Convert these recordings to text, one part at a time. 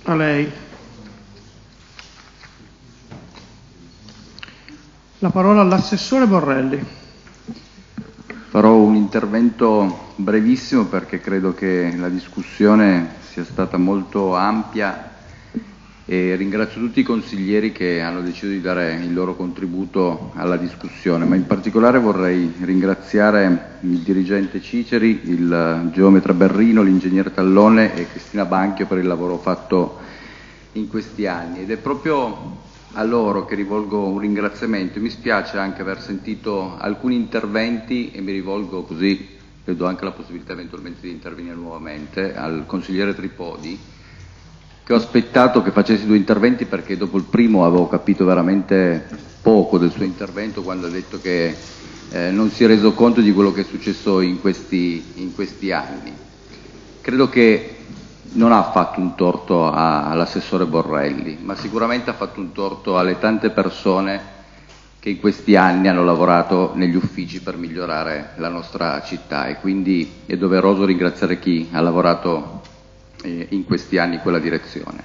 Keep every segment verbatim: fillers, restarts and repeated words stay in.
A lei. La parola all'assessore Borrelli. Farò un intervento brevissimo perché credo che la discussione sia stata molto ampia e ringrazio tutti i consiglieri che hanno deciso di dare il loro contributo alla discussione, ma in particolare vorrei ringraziare il dirigente Ciceri, il geometra Berrino, l'ingegnere Tallone e Cristina Banchio per il lavoro fatto in questi anni, ed è proprio a loro che rivolgo un ringraziamento. Mi spiace anche aver sentito alcuni interventi e mi rivolgo, così le do anche la possibilità eventualmente di intervenire nuovamente, al consigliere Tripodi, che ho aspettato che facessi due interventi perché dopo il primo avevo capito veramente poco del suo intervento, quando ha detto che eh, non si è reso conto di quello che è successo in questi, in questi anni. Credo che non ha fatto un torto all'assessore Borrelli, ma sicuramente ha fatto un torto alle tante persone che in questi anni hanno lavorato negli uffici per migliorare la nostra città, e quindi è doveroso ringraziare chi ha lavorato in questi anni in quella direzione.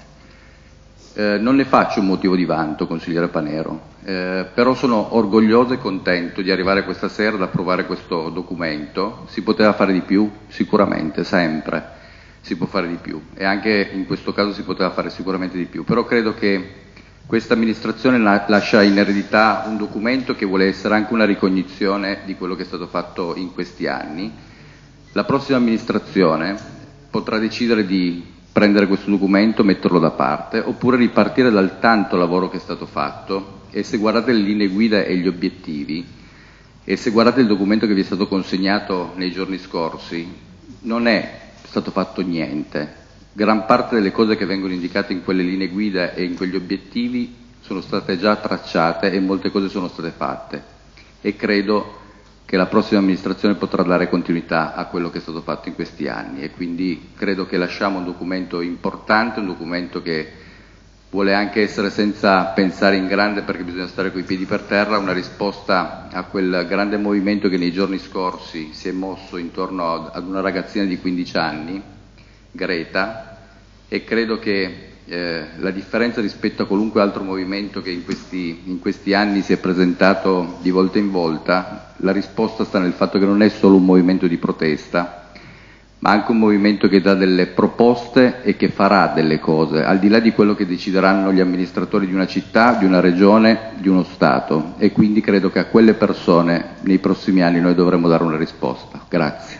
Eh, non ne faccio un motivo di vanto, consigliere Panero, eh, però sono orgoglioso e contento di arrivare questa sera ad approvare questo documento. Si poteva fare di più? Sicuramente, sempre si può fare di più, e anche in questo caso si poteva fare sicuramente di più, però credo che questa amministrazione la, lascia in eredità un documento che vuole essere anche una ricognizione di quello che è stato fatto in questi anni. La prossima amministrazione potrà decidere di prendere questo documento, metterlo da parte, oppure ripartire dal tanto lavoro che è stato fatto, e se guardate le linee guida e gli obiettivi, e se guardate il documento che vi è stato consegnato nei giorni scorsi, non è stato fatto niente. Gran parte delle cose che vengono indicate in quelle linee guida e in quegli obiettivi sono state già tracciate e molte cose sono state fatte, e credo che la prossima amministrazione potrà dare continuità a quello che è stato fatto in questi anni, e quindi credo che lasciamo un documento importante, un documento che vuole anche essere, senza pensare in grande perché bisogna stare coi piedi per terra, una risposta a quel grande movimento che nei giorni scorsi si è mosso intorno ad una ragazzina di quindici anni, Greta, e credo che Eh, la differenza rispetto a qualunque altro movimento che in questi, in questi anni si è presentato di volta in volta, la risposta sta nel fatto che non è solo un movimento di protesta, ma anche un movimento che dà delle proposte e che farà delle cose, al di là di quello che decideranno gli amministratori di una città, di una regione, di uno Stato, e quindi credo che a quelle persone nei prossimi anni noi dovremo dare una risposta. Grazie.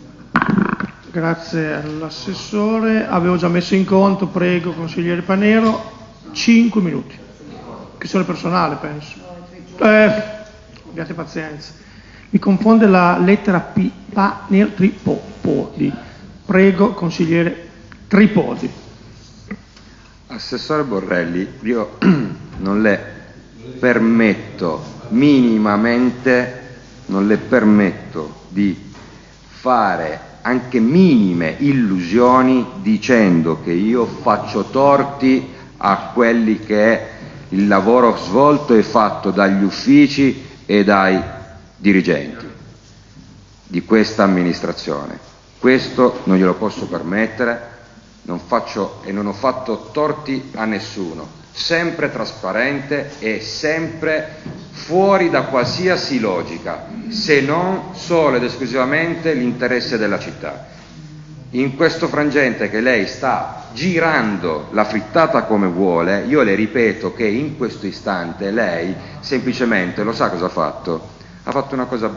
Grazie all'assessore. Avevo già messo in conto, prego, consigliere Panero, cinque minuti. Questione personale, penso. Eh, abbiate pazienza. Mi confonde la lettera P, Panero, Tripodi. Prego, consigliere Tripodi. Assessore Borrelli, io non le permetto minimamente, non le permetto di fare anche minime illusioni dicendo che io faccio torti a quelli che è il lavoro svolto e fatto dagli uffici e dai dirigenti di questa amministrazione. Questo non glielo posso permettere, non faccio e non ho fatto torti a nessuno, sempre trasparente e sempre fuori da qualsiasi logica, se non solo ed esclusivamente l'interesse della città. In questo frangente che lei sta girando la frittata come vuole, io le ripeto che in questo istante lei semplicemente, lo sa cosa ha fatto? Ha fatto una cosa,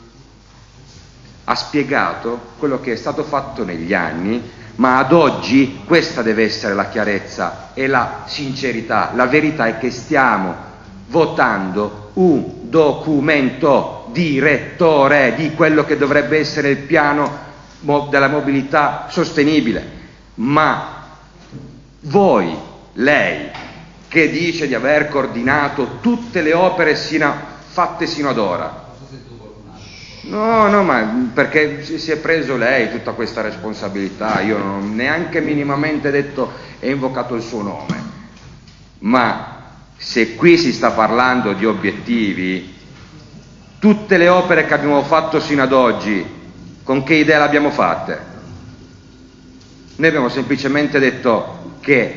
ha spiegato quello che è stato fatto negli anni, ma ad oggi questa deve essere la chiarezza e la sincerità. La verità è che stiamo votando un documento direttore di quello che dovrebbe essere il piano della mobilità sostenibile, ma voi, lei, che dice di aver coordinato tutte le opere sino, fatte sino ad ora, no, no, ma perché si è preso lei tutta questa responsabilità, io non ho neanche minimamente detto e invocato il suo nome, ma se qui si sta parlando di obiettivi, tutte le opere che abbiamo fatto sino ad oggi, con che idea le abbiamo fatte? Noi abbiamo semplicemente detto che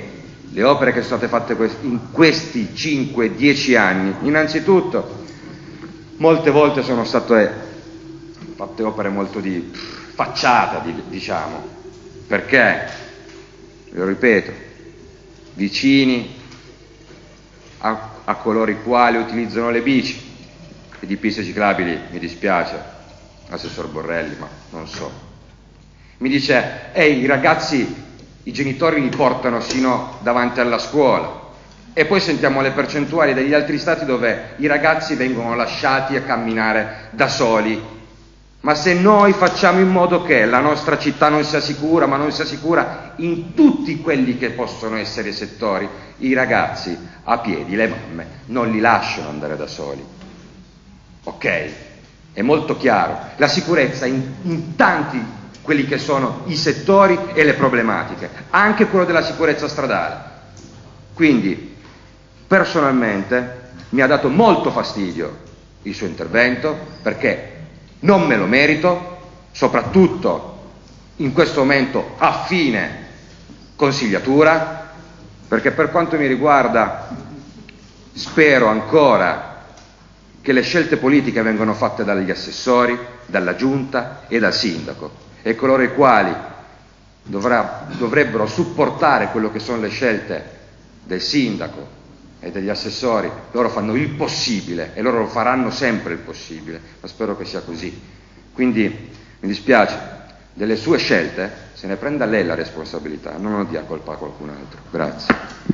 le opere che sono state fatte in questi cinque dieci anni, innanzitutto molte volte sono state fatte opere molto di facciata, diciamo, perché, lo ripeto, vicini a, a coloro i quali utilizzano le bici e di piste ciclabili, mi dispiace, assessor Borrelli, ma non so. Mi dice, ehi, i ragazzi, i genitori li portano sino davanti alla scuola, e poi sentiamo le percentuali degli altri stati dove i ragazzi vengono lasciati a camminare da soli. Ma se noi facciamo in modo che la nostra città non sia sicura, ma non sia sicura in tutti quelli che possono essere i settori, i ragazzi a piedi, le mamme, non li lasciano andare da soli. Ok? È molto chiaro. La sicurezza in, in tanti quelli che sono i settori e le problematiche, anche quello della sicurezza stradale. Quindi, personalmente, mi ha dato molto fastidio il suo intervento, perché non me lo merito, soprattutto in questo momento a fine consigliatura, perché per quanto mi riguarda spero ancora che le scelte politiche vengano fatte dagli assessori, dalla giunta e dal sindaco, e coloro i quali dovrà, dovrebbero supportare quello che sono le scelte del sindaco e degli assessori, loro fanno il possibile e loro lo faranno sempre il possibile, ma spero che sia così. Quindi mi dispiace, delle sue scelte se ne prenda lei la responsabilità, non lo dia colpa a qualcun altro. Grazie.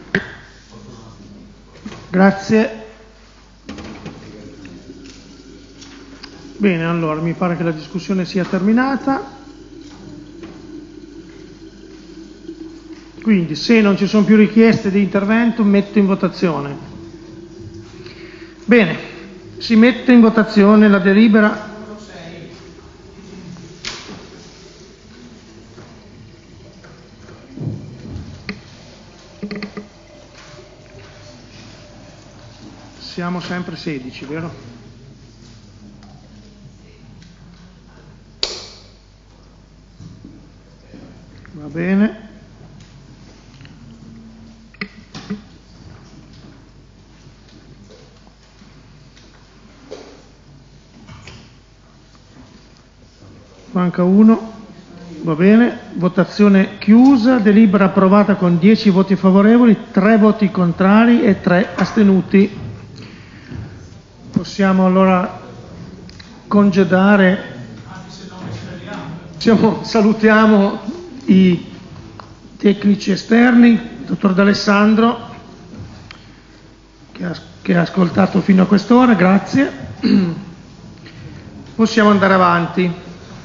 Grazie. Bene, allora mi pare che la discussione sia terminata. Quindi, se non ci sono più richieste di intervento, metto in votazione. Bene, si mette in votazione la delibera. Siamo sempre sedici, vero? Va bene. Manca uno, va bene, votazione chiusa, delibera approvata con dieci voti favorevoli, tre voti contrari e tre astenuti. Possiamo allora congedare, diciamo, salutiamo i tecnici esterni, dottor D'Alessandro, che ha, che ha ascoltato fino a quest'ora, grazie. Possiamo andare avanti.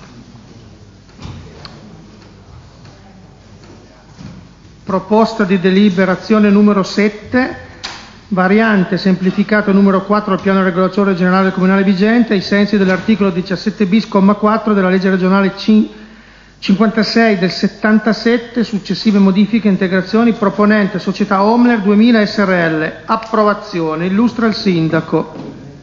Proposta di deliberazione numero sette, variante semplificata numero quattro del piano regolatore generale comunale vigente ai sensi dell'articolo diciassette bis comma quattro della legge regionale cinquantasei del settantasette, successive modifiche e integrazioni, proponente società Omler duemila S R L. Approvazione. Illustra il sindaco.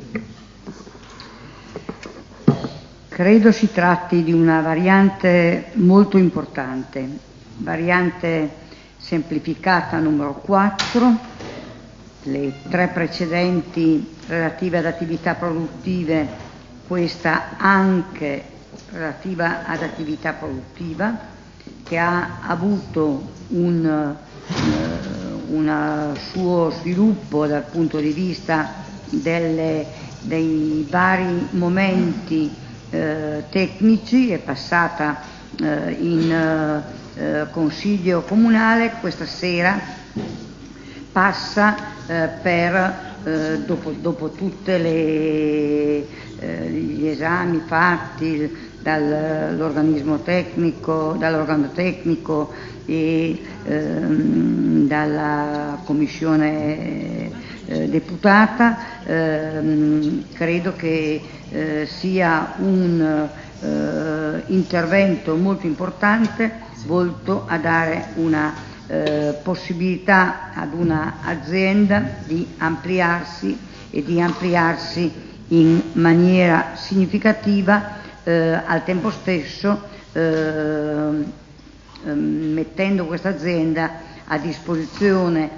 Credo si tratti di una variante molto importante, variante semplificata numero quattro, le tre precedenti relative ad attività produttive, questa anche relativa ad attività produttiva, che ha avuto un eh, una suo sviluppo dal punto di vista delle, dei vari momenti eh, tecnici, è passata eh, in eh, Consiglio Comunale, questa sera passa eh, per, eh, dopo, dopo tutte le, eh, gli esami fatti dall'organismo tecnico, dall'organo tecnico e ehm, dalla commissione eh, deputata, ehm, credo che eh, sia un eh, intervento molto importante volto a dare una eh, possibilità ad una azienda di ampliarsi e di ampliarsi in maniera significativa, eh, al tempo stesso eh, mettendo questa azienda a disposizione,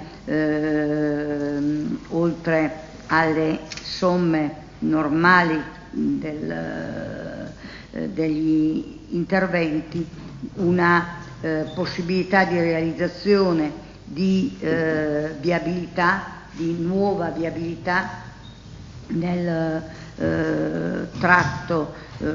eh, oltre alle somme normali del, eh, degli interventi, una eh, possibilità di realizzazione di eh, viabilità, di nuova viabilità nel eh, tratto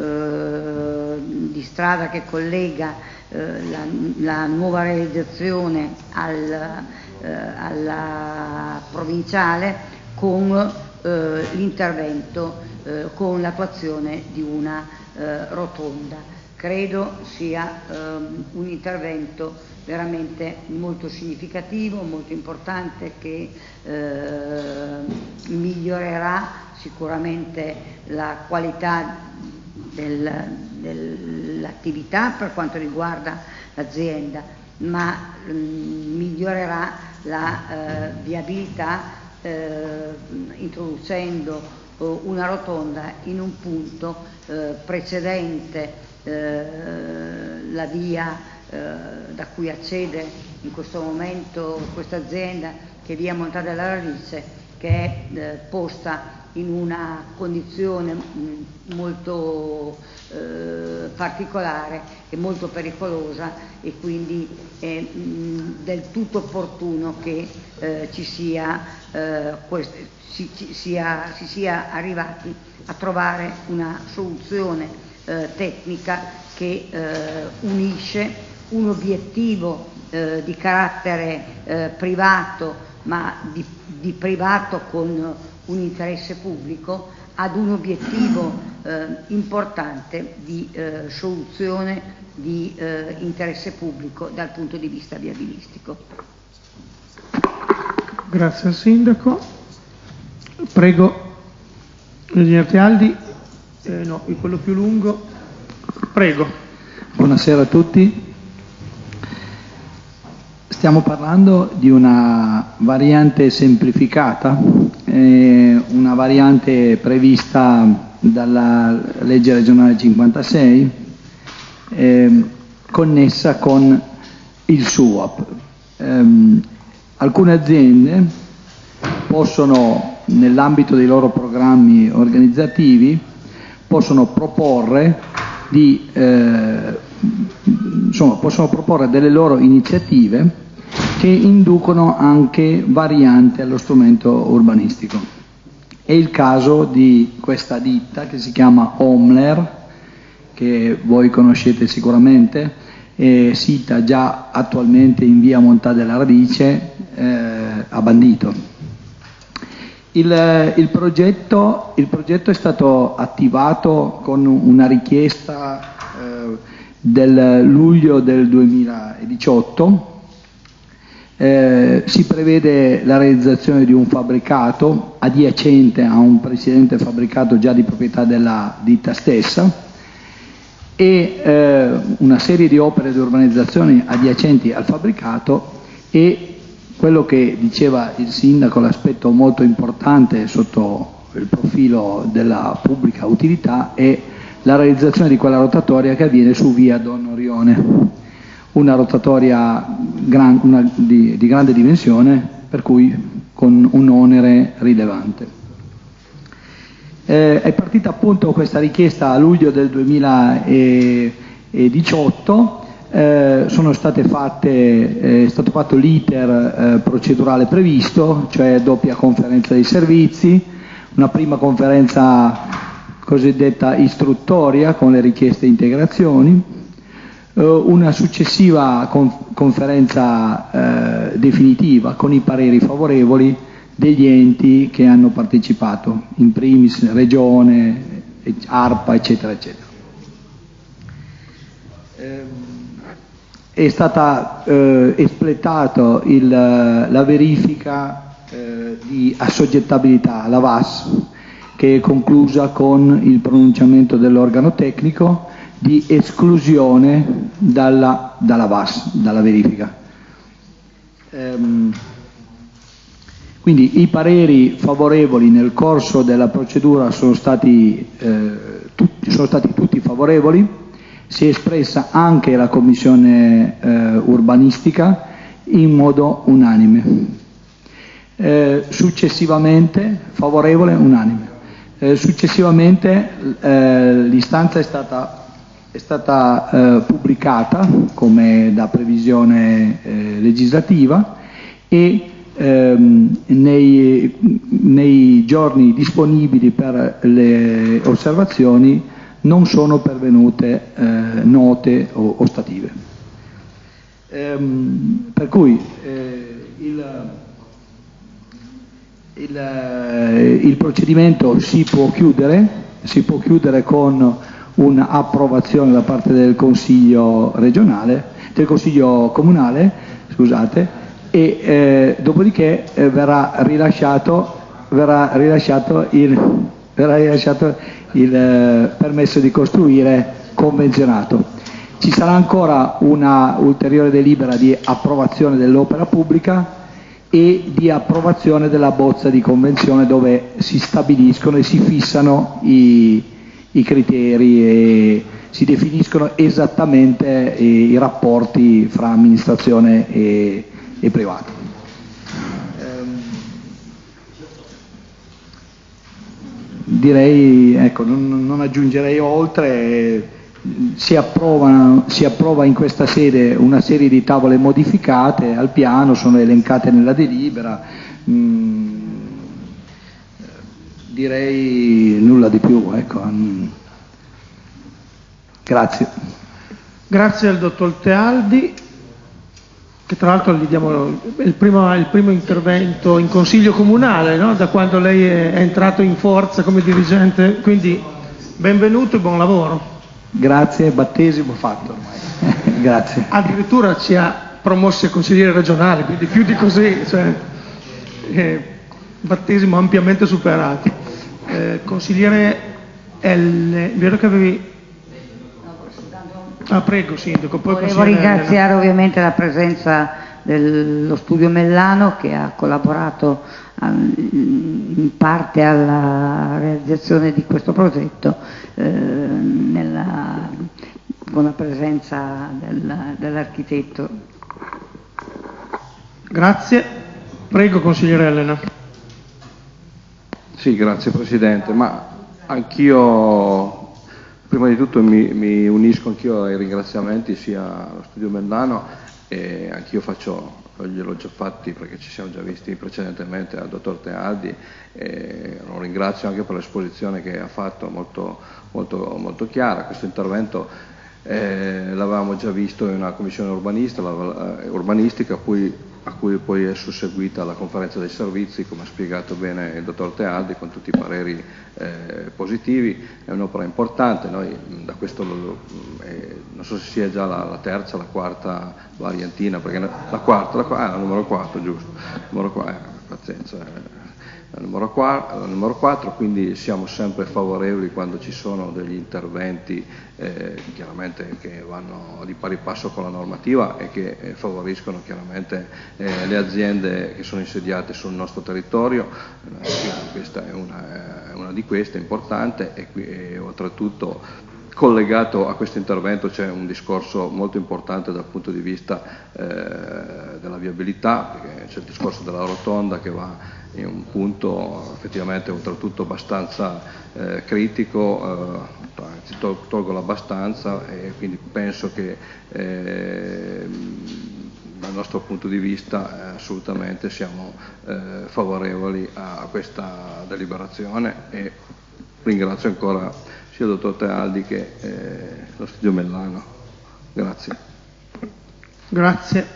eh, di strada che collega eh, la, la nuova realizzazione al, eh, alla provinciale con eh, l'intervento, eh, con l'attuazione di una eh, rotonda. Credo sia ehm, un intervento veramente molto significativo, molto importante, che eh, migliorerà sicuramente la qualità del, dell'attività per quanto riguarda l'azienda, ma mh, migliorerà la eh, viabilità eh, introducendo eh, una rotonda in un punto eh, precedente eh, la via eh, da cui accede in questo momento questa azienda, che è via Montale della Radice, che è eh, posta in una condizione mh, molto eh, particolare e molto pericolosa, e quindi è mh, del tutto opportuno che eh, ci sia, eh, queste, si, ci sia, si sia arrivati a trovare una soluzione eh, tecnica che eh, unisce un obiettivo eh, di carattere eh, privato, ma di, di privato con un interesse pubblico, ad un obiettivo eh, importante di eh, soluzione di eh, interesse pubblico dal punto di vista viabilistico. Grazie al Sindaco. Prego, Ingegner Tealdi. Eh, no, quello più lungo. Prego. Buonasera a tutti. Stiamo parlando di una variante semplificata, eh, una variante prevista dalla legge regionale cinquantasei, eh, connessa con il S U A P. Eh, alcune aziende possono, nell'ambito dei loro programmi organizzativi, possono proporre di eh, insomma, possono proporre delle loro iniziative che inducono anche varianti allo strumento urbanistico. È il caso di questa ditta che si chiama Omler, che voi conoscete sicuramente, è sita già attualmente in via Montale della Radice eh, a Bandito. Il, il, progetto, il progetto è stato attivato con una richiesta eh, del luglio del duemiladiciotto. Eh, si prevede la realizzazione di un fabbricato adiacente a un precedente fabbricato già di proprietà della ditta stessa e eh, una serie di opere di urbanizzazione adiacenti al fabbricato, e quello che diceva il Sindaco, l'aspetto molto importante sotto il profilo della pubblica utilità, è la realizzazione di quella rotatoria che avviene su via Don Orione, una rotatoria gran, una, di, di grande dimensione, per cui con un onere rilevante. Eh, è partita appunto questa richiesta a luglio del duemiladiciotto, eh, sono state fatte, è stato fatto l'iter eh, procedurale previsto, cioè doppia conferenza dei servizi, una prima conferenza cosiddetta istruttoria con le richieste integrazioni, una successiva conferenza eh, definitiva con i pareri favorevoli degli enti che hanno partecipato, in primis Regione, ARPA, eccetera, eccetera. È stata eh, espletata il, la verifica eh, di assoggettabilità alla V A S, che è conclusa con il pronunciamento dell'organo tecnico di esclusione dalla, dalla V A S, dalla verifica. Ehm, quindi i pareri favorevoli nel corso della procedura sono stati, eh, tutti, sono stati tutti favorevoli, si è espressa anche la Commissione eh, urbanistica in modo unanime. Eh, successivamente, favorevole, unanime. Eh, successivamente eh, l'istanza è stata, è stata eh, pubblicata come da previsione eh, legislativa e ehm, nei, nei giorni disponibili per le osservazioni non sono pervenute eh, note o ostative. Ehm, per cui eh, il Il, il procedimento si può chiudere, si può chiudere con un'approvazione da parte del Consiglio regionale, del Consiglio comunale, scusate, e eh, dopodiché eh, verrà rilasciato, verrà rilasciato il, verrà rilasciato il eh, permesso di costruire convenzionato. Ci sarà ancora una ulteriore delibera di approvazione dell'opera pubblica e di approvazione della bozza di convenzione dove si stabiliscono e si fissano i, i criteri e si definiscono esattamente i, i rapporti fra amministrazione e, e privato. Ehm, direi, ecco, non, non aggiungerei oltre. Si approva, si approva in questa sede una serie di tavole modificate al piano, sono elencate nella delibera, mm, direi nulla di più. Ecco. Grazie. Grazie al dottor Tealdi, che tra l'altro gli diamo il primo, il primo intervento in consiglio comunale, no? Da quando lei è, è entrato in forza come dirigente, quindi benvenuto e buon lavoro. Grazie, battesimo fatto ormai. Grazie. Addirittura ci ha promossi a consigliere regionale, quindi più di così, cioè, eh, battesimo ampiamente superato. Eh, consigliere L, vero che avevi... Ah, prego, Sindaco. Poi volevo ringraziare L. ovviamente la presenza dello Studio Mellano che ha collaborato in parte alla realizzazione di questo progetto eh, nella, con la presenza del, dell'architetto. Grazie. Prego, consigliere Elena. Sì, grazie Presidente, ma anch'io prima di tutto mi, mi unisco anch'io ai ringraziamenti sia allo Studio Mellano e anch'io faccio, gliel'ho già fatti perché ci siamo già visti precedentemente al dottor Tealdi e lo ringrazio anche per l'esposizione che ha fatto molto, molto, molto chiara. Questo intervento eh, l'avevamo già visto in una commissione urbanista, la, eh, urbanistica a cui, a cui poi è susseguita la conferenza dei servizi, come ha spiegato bene il dottor Tealdi, con tutti i pareri eh, positivi. È un'opera importante, noi da questo eh, non so se sia già la, la terza, la quarta variantina, perché la quarta, la, ah, la numero quattro, giusto, numero quattro, eh, pazienza, eh, la numero quattro, la numero quattro, quindi siamo sempre favorevoli quando ci sono degli interventi eh, chiaramente che vanno di pari passo con la normativa e che eh, favoriscono chiaramente eh, le aziende che sono insediate sul nostro territorio. Eh, questa è una, è una di queste importante e, qui, e oltretutto collegato a questo intervento c'è un discorso molto importante dal punto di vista eh, della viabilità, perché c'è il discorso della rotonda che va in un punto effettivamente oltretutto abbastanza eh, critico, eh, anzi tol- tolgo l'abbastanza e quindi penso che eh, dal nostro punto di vista eh, assolutamente siamo eh, favorevoli a, a questa deliberazione e ringrazio ancora sia il dottor Tealdi che eh, lo Studio Mellano. Grazie. Grazie.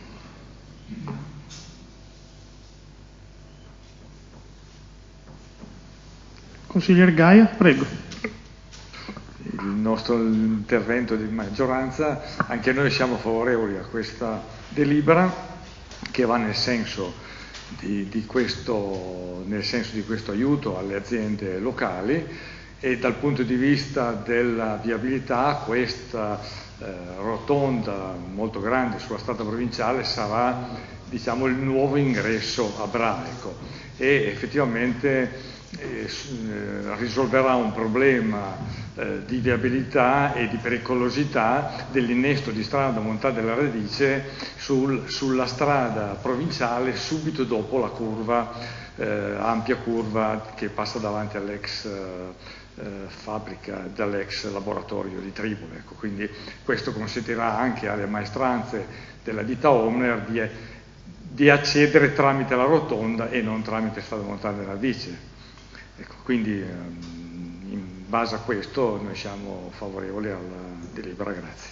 Consigliere Gaia, prego. Il nostro intervento di maggioranza, anche noi siamo favorevoli a questa delibera che va nel senso di, di questo, nel senso di questo aiuto alle aziende locali e dal punto di vista della viabilità questa eh, rotonda molto grande sulla strada provinciale sarà, diciamo, il nuovo ingresso a Braico e effettivamente eh, risolverà un problema eh, di viabilità e di pericolosità dell'innesto di strada Montà della Radice sul, sulla strada provinciale subito dopo la curva, eh, ampia curva che passa davanti all'ex eh, Eh, fabbrica, dall'ex laboratorio di Tribune. Ecco, quindi questo consentirà anche alle maestranze della ditta Omner di, di accedere tramite la rotonda e non tramite strada Montà della Radice. Ecco, quindi ehm, in base a questo noi siamo favorevoli alla delibera. Grazie.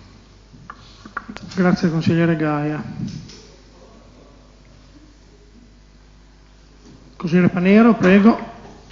Grazie consigliere Gaia. Consigliere Panero, prego.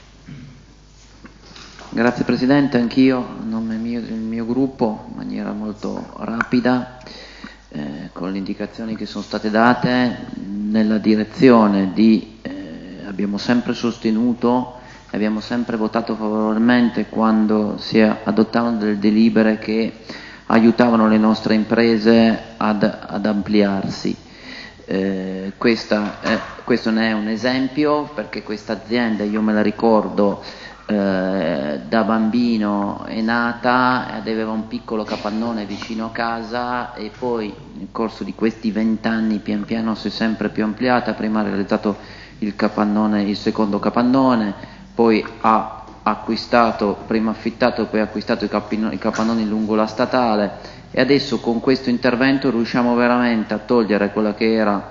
Grazie Presidente, anch'io a nome mio del mio gruppo, in maniera molto rapida, eh, con le indicazioni che sono state date, nella direzione di, eh, abbiamo sempre sostenuto, abbiamo sempre votato favorevolmente quando si adottavano delle delibere che aiutavano le nostre imprese ad, ad ampliarsi. Eh, questa è, questo ne è un esempio, perché questa azienda, io me la ricordo, Eh, da bambino è nata ed aveva un piccolo capannone vicino a casa e poi nel corso di questi vent'anni pian piano si è sempre più ampliata. Prima ha realizzato il capannone, il secondo capannone, poi ha acquistato, prima affittato, poi ha acquistato i, capino, i capannoni lungo la statale, e adesso con questo intervento riusciamo veramente a togliere quella che era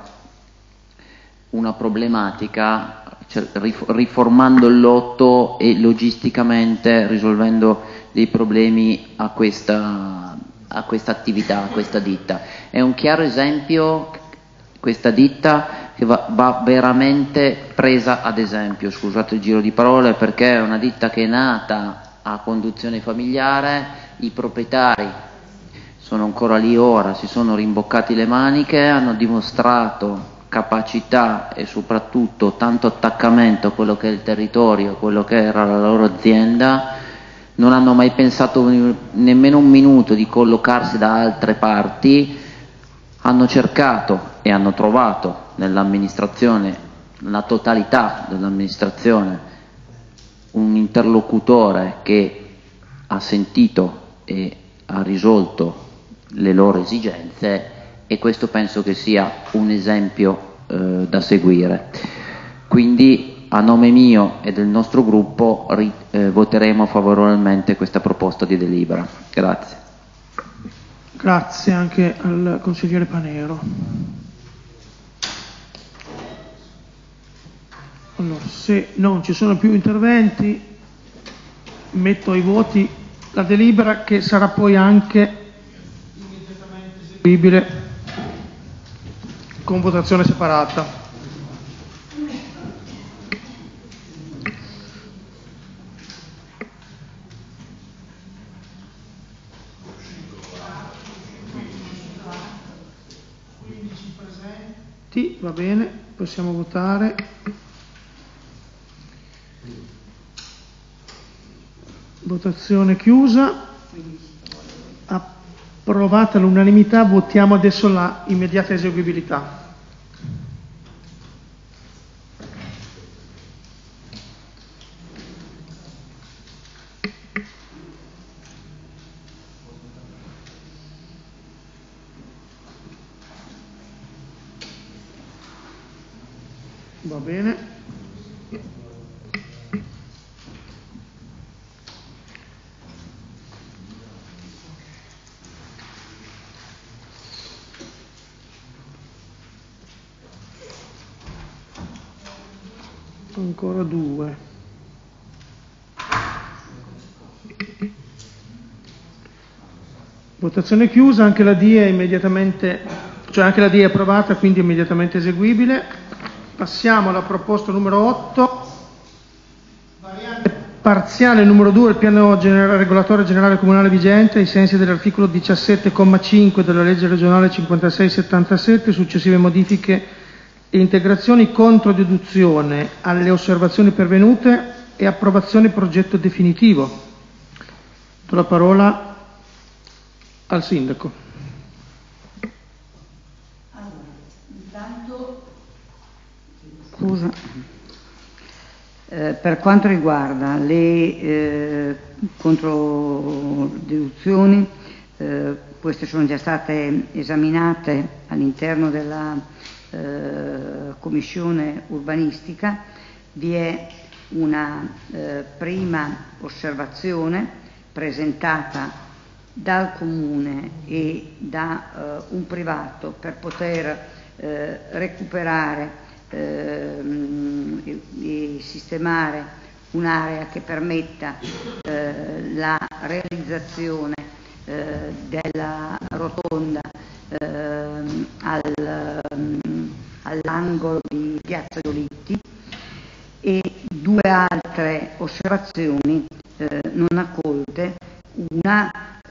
una problematica, riformando il lotto e logisticamente risolvendo dei problemi a questa, a questa attività, a questa ditta. È un chiaro esempio, questa ditta, che va, va veramente presa ad esempio, scusate il giro di parole, perché è una ditta che è nata a conduzione familiare, i proprietari sono ancora lì ora, si sono rimboccati le maniche, hanno dimostrato capacità e soprattutto tanto attaccamento a quello che è il territorio, a quello che era la loro azienda. Non hanno mai pensato nemmeno un minuto di collocarsi da altre parti, hanno cercato e hanno trovato nell'amministrazione, nella totalità dell'amministrazione, un interlocutore che ha sentito e ha risolto le loro esigenze, e questo penso che sia un esempio eh, da seguire. Quindi a nome mio e del nostro gruppo ri, eh, voteremo favorevolmente questa proposta di delibera. Grazie. Grazie anche al consigliere Panero. Allora, se non ci sono più interventi, metto ai voti la delibera, che sarà poi anche immediatamente eseguibile con votazione separata. quindici presenti, va bene, possiamo votare. Votazione chiusa. Approvata all'unanimità, votiamo adesso la immediata eseguibilità. Va bene. Ancora due. Votazione chiusa, anche la D è immediatamente, cioè anche la D è approvata, quindi immediatamente eseguibile. Passiamo alla proposta numero otto, variante parziale numero due del piano generale, regolatore generale comunale vigente ai sensi dell'articolo diciassette comma cinque della legge regionale cinquantasei settantasette, successive modifiche e integrazioni, contro deduzione alle osservazioni pervenute e approvazione progetto definitivo. Do la parola al sindaco. Allora, intanto, scusa, Eh, per quanto riguarda le eh, controdeduzioni, eh, queste sono già state esaminate all'interno della eh, Commissione urbanistica. Vi è una eh, prima osservazione presentata dal Comune e da eh, un privato per poter eh, recuperare Ehm, e, e sistemare un'area che permetta eh, la realizzazione eh, della rotonda ehm, al, um, all'angolo di Piazza Giolitti, e due altre osservazioni eh, non accolte, una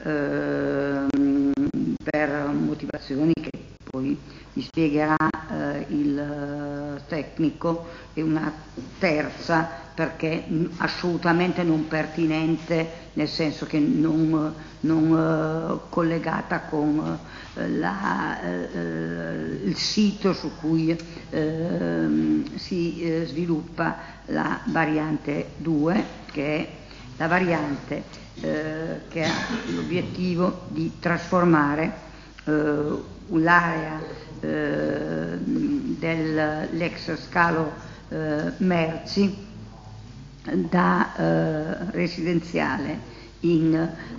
ehm, per motivazioni che poi vi spiegherà eh, il tecnico, e una terza perché assolutamente non pertinente, nel senso che non, non eh, collegata con eh, la, eh, il sito su cui eh, si eh, sviluppa la variante due, che è la variante eh, che ha l'obiettivo di trasformare eh, l'area eh, dell'ex scalo eh, merci da eh, residenziale in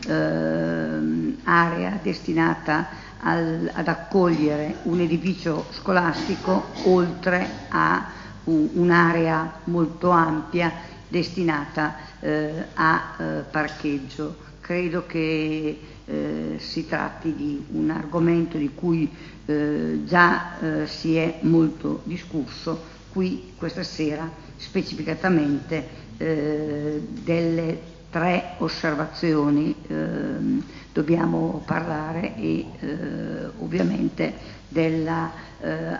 eh, area destinata al, ad accogliere un edificio scolastico, oltre a un, un'area molto ampia destinata eh, a eh, parcheggio. Credo che eh, si tratti di un argomento di cui eh, già eh, si è molto discusso. Qui questa sera specificatamente eh, delle tre osservazioni eh, dobbiamo parlare, e eh, ovviamente della eh,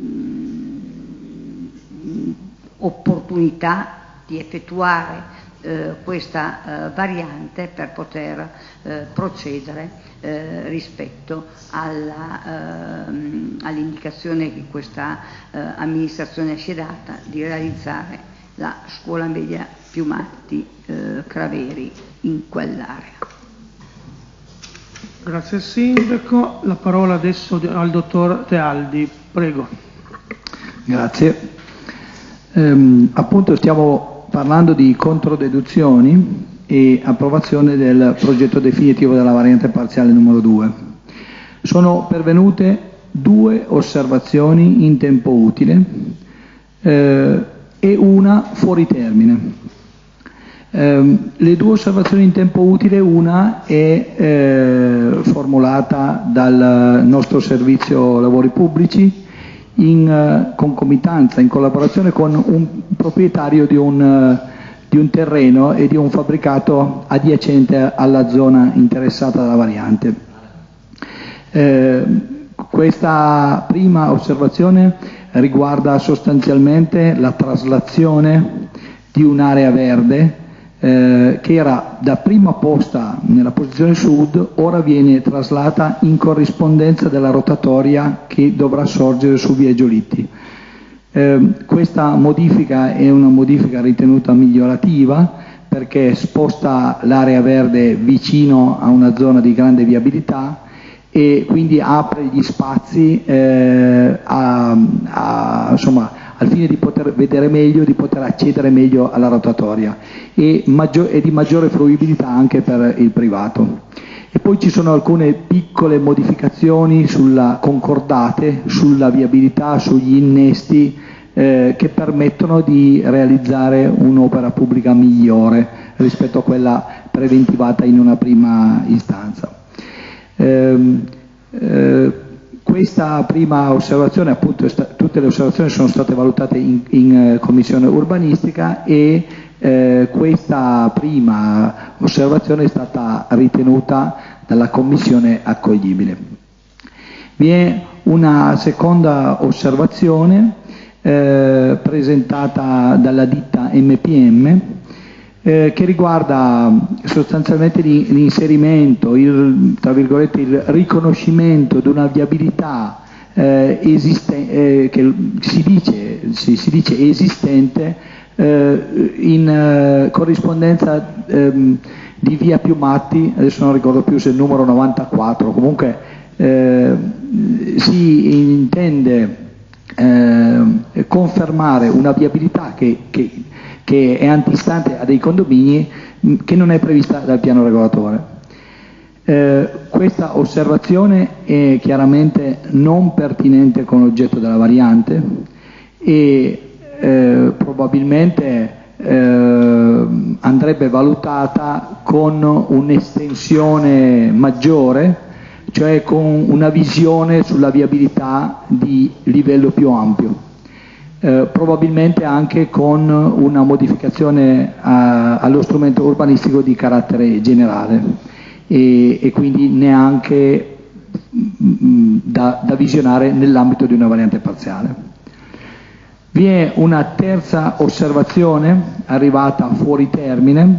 um, opportunità di effettuare eh, questa eh, variante per poter eh, procedere eh, rispetto alla, ehm, all'indicazione che questa eh, amministrazione si è data di realizzare la scuola media Piumatti eh, Craveri in quell'area. Grazie Sindaco. La parola adesso al dottor Tealdi, prego. Grazie. Ehm, appunto stiamo parlando di controdeduzioni e approvazione del progetto definitivo della variante parziale numero due. Sono pervenute due osservazioni in tempo utile eh, e una fuori termine. Eh, le due osservazioni in tempo utile, una è eh, formulata dal nostro servizio lavori pubblici in uh, concomitanza, in collaborazione con un proprietario di un, uh, di un terreno e di un fabbricato adiacente alla zona interessata dalla variante. Eh, questa prima osservazione riguarda sostanzialmente la traslazione di un'area verde eh, che era dapprima posta nella posizione sud, ora viene traslata in corrispondenza della rotatoria che dovrà sorgere su via Giolitti. Eh, questa modifica è una modifica ritenuta migliorativa perché sposta l'area verde vicino a una zona di grande viabilità e quindi apre gli spazi eh, a, a, insomma, al fine di poter vedere meglio, di poter accedere meglio alla rotatoria e, maggior, e di maggiore fruibilità anche per il privato. E poi ci sono alcune piccole modificazioni sulla, concordate sulla viabilità, sugli innesti eh, che permettono di realizzare un'opera pubblica migliore rispetto a quella preventivata in una prima istanza. Eh, eh, questa prima osservazione, appunto, tutte le osservazioni sono state valutate in, in commissione urbanistica e eh, questa prima osservazione è stata ritenuta dalla commissione accoglibile. Vi è una seconda osservazione eh, presentata dalla ditta M P M Eh, che riguarda sostanzialmente l'inserimento, il, tra virgolette, il riconoscimento di una viabilità eh, esiste, eh, che si dice, si, si dice esistente eh, in eh, corrispondenza ehm, di via Piumatti, adesso non ricordo più se è il numero novantaquattro, comunque eh, si intende eh, confermare una viabilità che, che, che è antistante a dei condomini che non è prevista dal piano regolatore. Eh, questa osservazione è chiaramente non pertinente con l'oggetto della variante e eh, probabilmente eh, andrebbe valutata con un'estensione maggiore, cioè con una visione sulla viabilità di livello più ampio, eh, probabilmente anche con una modificazione a, allo strumento urbanistico di carattere generale. E, e quindi neanche mh, da, da visionare nell'ambito di una variante parziale. Vi è una terza osservazione arrivata fuori termine,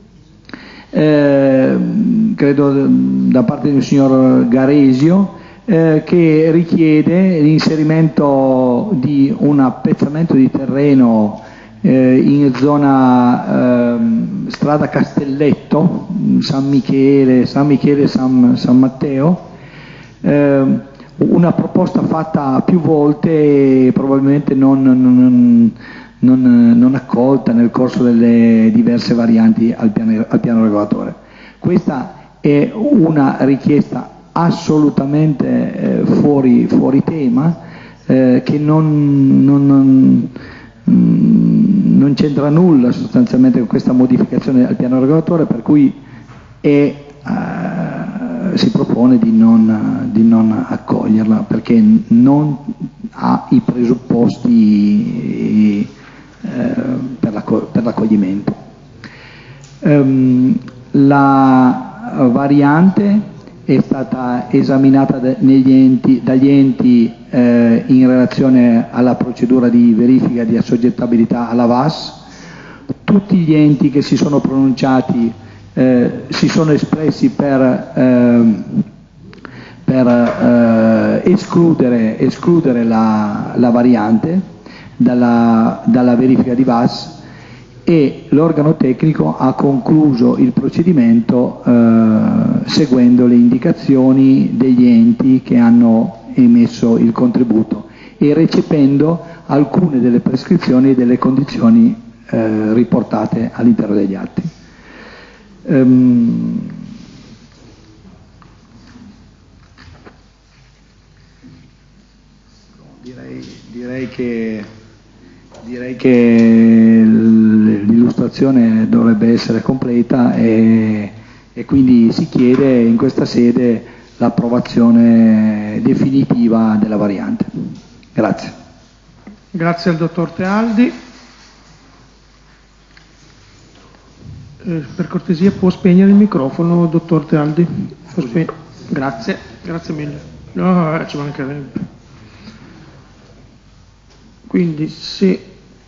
eh, credo da parte del signor Garesio, eh, che richiede l'inserimento di un appezzamento di terreno eh, in zona eh, strada Castelletto, San Michele, San Michele, San, San Matteo, eh, una proposta fatta più volte e probabilmente non, non, non, non accolta nel corso delle diverse varianti al piano, al piano regolatore. Questa è una richiesta assolutamente eh, fuori, fuori tema, eh, che non, non, non non c'entra nulla sostanzialmente con questa modificazione al piano regolatore, per cui è, eh, si propone di non, di non accoglierla perché non ha i presupposti eh, per, l'acco- per l'accoglimento. Um, la variante è stata esaminata da, negli enti, dagli enti eh, in relazione alla procedura di verifica di assoggettabilità alla V A S. Tutti gli enti che si sono pronunciati eh, si sono espressi per, eh, per eh, escludere, escludere la, la variante dalla, dalla verifica di V A S e l'organo tecnico ha concluso il procedimento eh, seguendo le indicazioni degli enti che hanno emesso il contributo e recependo alcune delle prescrizioni e delle condizioni eh, riportate all'interno degli atti. Um, direi, direi che Direi che l'illustrazione dovrebbe essere completa e, e quindi si chiede in questa sede l'approvazione definitiva della variante. Grazie. Grazie al dottor Tealdi. Eh, per cortesia può spegnere il microfono, dottor Tealdi? Può spe- grazie, grazie mille. No, ci mancherebbe. Quindi se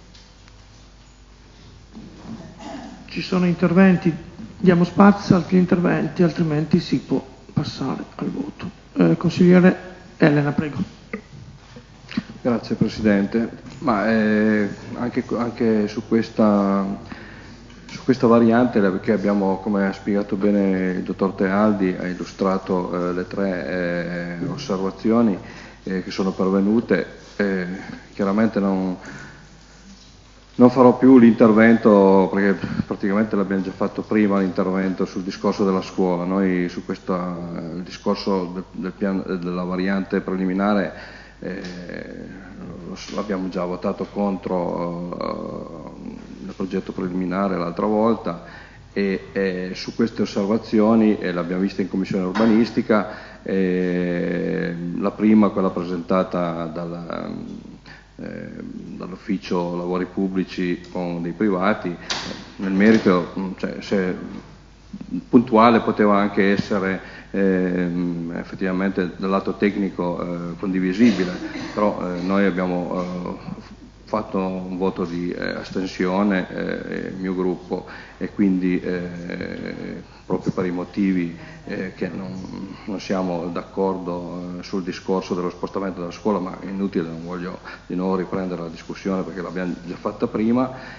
ci sono interventi diamo spazio ad altri interventi, altrimenti si può passare al voto. Eh, consigliere Elena, prego. Grazie Presidente. Ma eh, anche, anche su questa, su questa variante, perché abbiamo, come ha spiegato bene il dottor Tealdi, ha illustrato eh, le tre eh, osservazioni eh, che sono pervenute. Eh, chiaramente non, non farò più l'intervento perché praticamente l'abbiamo già fatto prima l'intervento sul discorso della scuola. Noi su questo eh, il discorso del, del piano, della variante preliminare eh, l'abbiamo già votato contro eh, il progetto preliminare l'altra volta e eh, su queste osservazioni eh, l'abbiamo vista in commissione urbanistica. Eh, la prima, quella presentata dalla, eh, dall'ufficio lavori pubblici con dei privati, eh, nel merito, cioè, se puntuale poteva anche essere eh, effettivamente dal lato tecnico eh, condivisibile, però eh, noi abbiamo eh, fatto un voto di eh, astensione, eh, il mio gruppo, e quindi eh, proprio per i motivi eh, che non, non siamo d'accordo eh, sul discorso dello spostamento della scuola, ma è inutile, non voglio di nuovo riprendere la discussione perché l'abbiamo già fatta prima,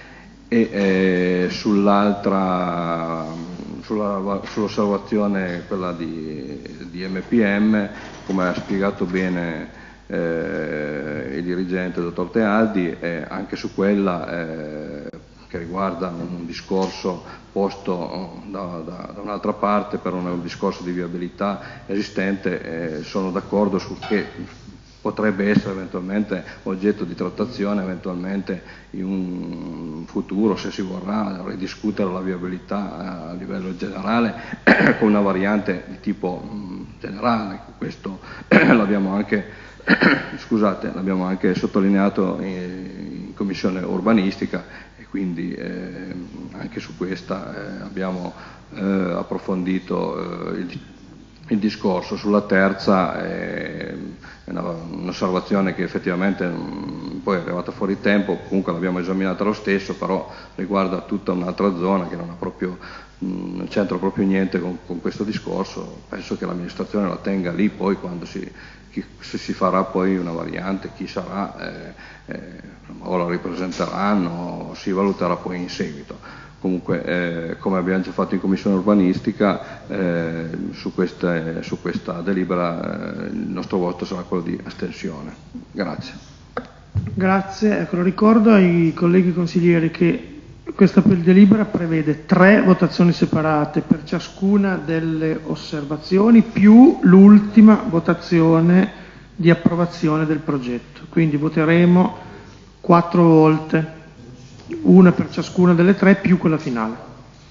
e eh, sull'altra, sulla, sull'osservazione, quella di, di M P M, come ha spiegato bene eh, il dirigente dottor Tealdi, eh, anche su quella eh, che riguarda un discorso posto da, da, da un'altra parte per un, un discorso di viabilità esistente, eh, sono d'accordo su che potrebbe essere eventualmente oggetto di trattazione eventualmente in un futuro, se si vorrà ridiscutere la viabilità a livello generale con una variante di tipo mh, generale. Questo l'abbiamo anche, scusate, l'abbiamo anche sottolineato in, in commissione urbanistica, e quindi eh, anche su questa eh, abbiamo eh, approfondito eh, il Il discorso. Sulla terza è un'osservazione che effettivamente mh, poi è arrivata fuori tempo, comunque l'abbiamo esaminata lo stesso, però riguarda tutta un'altra zona che non ha proprio, mh, non c'entra proprio niente con, con questo discorso. Penso che l'amministrazione la tenga lì, poi quando si, chi, se si farà poi una variante, chi sarà, eh, eh, o la ripresenteranno, o si valuterà poi in seguito. Comunque, eh, come abbiamo già fatto in commissione urbanistica, eh, su, queste, su questa delibera eh, il nostro voto sarà quello di astensione. Grazie. Grazie. Ecco, ricordo ai colleghi consiglieri che questa delibera prevede tre votazioni separate per ciascuna delle osservazioni, più l'ultima votazione di approvazione del progetto. Quindi voteremo quattro volte, una per ciascuna delle tre più quella finale.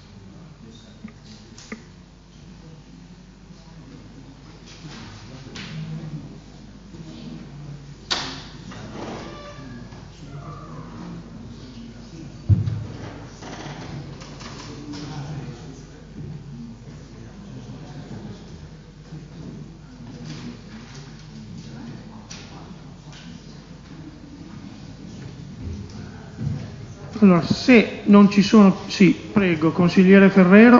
Allora, se non ci sono, sì, prego, consigliere Ferrero.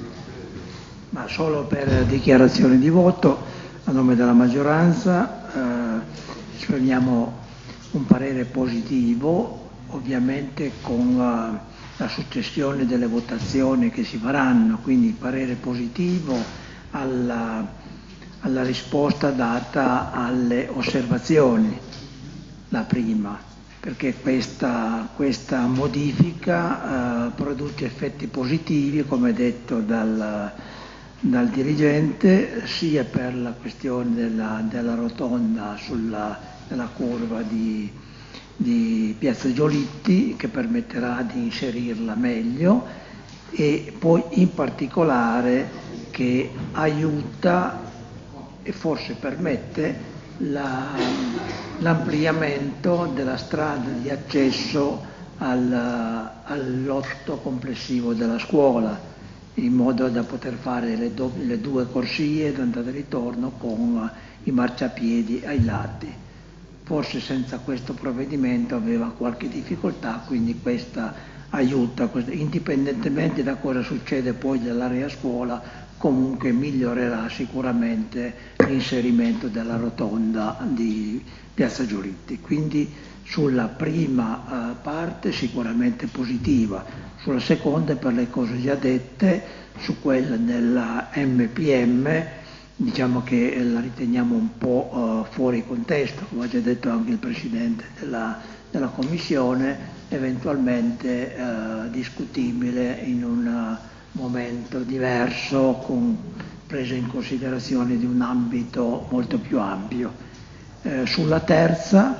Ma solo per dichiarazione di voto, a nome della maggioranza, eh, esprimiamo un parere positivo, ovviamente con la, la successione delle votazioni che si faranno, quindi parere positivo alla, alla risposta data alle osservazioni, la prima, perché questa, questa modifica eh, produce effetti positivi, come detto dal, dal dirigente, sia per la questione della, della rotonda sulla della curva di, di Piazza Giolitti, che permetterà di inserirla meglio, e poi in particolare che aiuta e forse permette La, l'ampliamento della strada di accesso al, al lotto complessivo della scuola, in modo da poter fare le, do, le due corsie d'andata e ritorno con i marciapiedi ai lati. Forse senza questo provvedimento aveva qualche difficoltà, quindi questa aiuta, indipendentemente da cosa succede poi nell'area scuola, comunque migliorerà sicuramente l'inserimento della rotonda di Piazza Giolitti. Quindi sulla prima eh, parte sicuramente positiva, sulla seconda per le cose già dette, su quella della M P M diciamo che la riteniamo un po' eh, fuori contesto, come ha già detto anche il Presidente della, della Commissione, eventualmente eh, discutibile in un momento diverso, con presa in considerazione di un ambito molto più ampio. Eh, sulla terza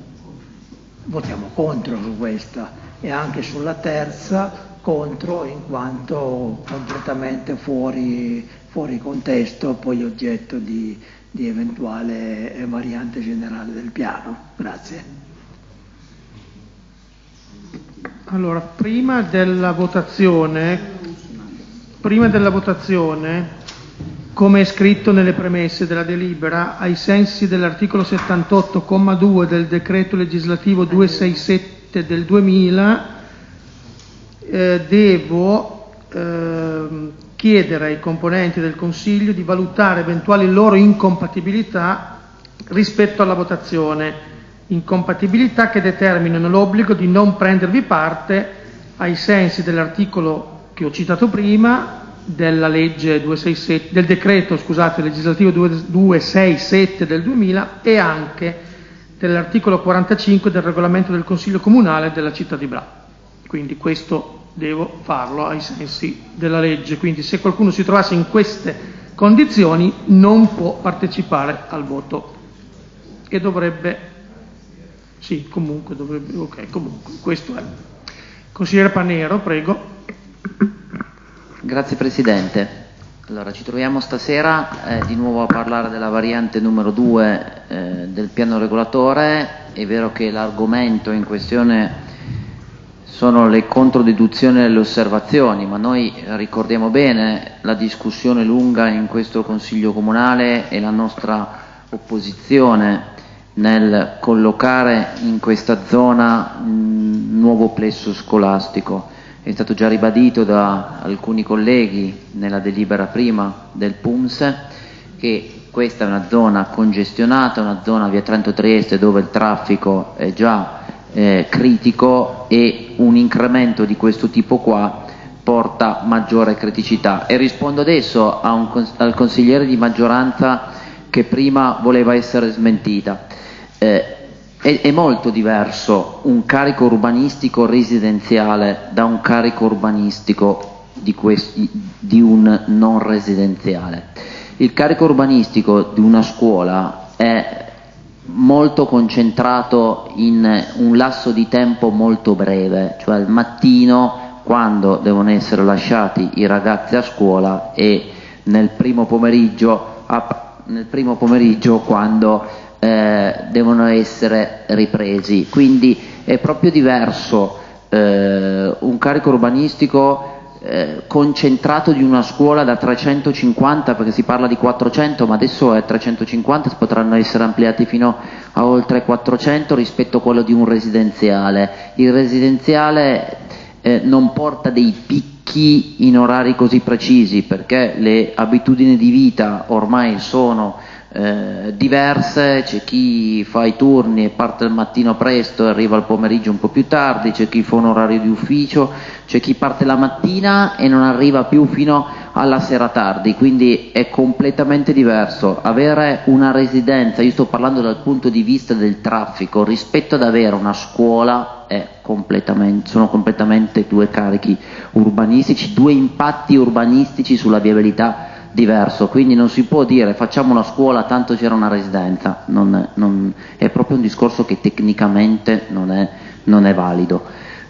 votiamo contro su questa, e anche sulla terza contro in quanto completamente fuori, fuori contesto, poi oggetto di, di eventuale variante generale del piano. Grazie. Allora, prima della votazione Prima della votazione, come è scritto nelle premesse della delibera, ai sensi dell'articolo settantotto, comma due del decreto legislativo duecentosessantasette del duemila, eh, devo eh, chiedere ai componenti del Consiglio di valutare eventuali loro incompatibilità rispetto alla votazione, incompatibilità che determinano l'obbligo di non prendervi parte ai sensi dell'articolo che ho citato prima della legge duecentosessantasette, del decreto scusate, legislativo duecentosessantasette del duemila e anche dell'articolo quarantacinque del regolamento del Consiglio Comunale della città di Bra. Quindi questo devo farlo ai sensi della legge, quindi se qualcuno si trovasse in queste condizioni non può partecipare al voto e dovrebbe, sì, comunque dovrebbe, ok, comunque, questo è. Consigliere Panero, prego. Grazie Presidente. Allora, ci troviamo stasera eh, di nuovo a parlare della variante numero due eh, del piano regolatore. È vero che l'argomento in questione sono le controdeduzioni e le osservazioni, ma noi ricordiamo bene la discussione lunga in questo Consiglio Comunale e la nostra opposizione nel collocare in questa zona un nuovo plesso scolastico. È stato già ribadito da alcuni colleghi nella delibera prima del P U M S che questa è una zona congestionata, una zona via Trento Trieste dove il traffico è già eh, critico e un incremento di questo tipo qua porta maggiore criticità. E rispondo adesso a un, al consigliere di maggioranza che prima voleva essere smentita. Eh, È, è molto diverso un carico urbanistico residenziale da un carico urbanistico di, questi, di un non residenziale. Il carico urbanistico di una scuola è molto concentrato in un lasso di tempo molto breve, cioè al mattino quando devono essere lasciati i ragazzi a scuola e nel primo pomeriggio, nel primo pomeriggio quando Eh, devono essere ripresi, quindi è proprio diverso eh, un carico urbanistico eh, concentrato di una scuola da trecentocinquanta, perché si parla di quattrocento ma adesso è trecentocinquanta, potranno essere ampliati fino a oltre quattrocento rispetto a quello di un residenziale. Il residenziale eh, non porta dei picchi in orari così precisi perché le abitudini di vita ormai sono Eh, diverse, c'è chi fa i turni e parte al mattino presto e arriva al pomeriggio un po' più tardi, c'è chi fa un orario di ufficio, c'è chi parte la mattina e non arriva più fino alla sera tardi, quindi è completamente diverso. Avere una residenza, io sto parlando dal punto di vista del traffico, rispetto ad avere una scuola è completamente, sono completamente due carichi urbanistici, due impatti urbanistici sulla viabilità diverso, quindi non si può dire facciamo una scuola tanto c'era una residenza, non, non, è proprio un discorso che tecnicamente non è, non è valido.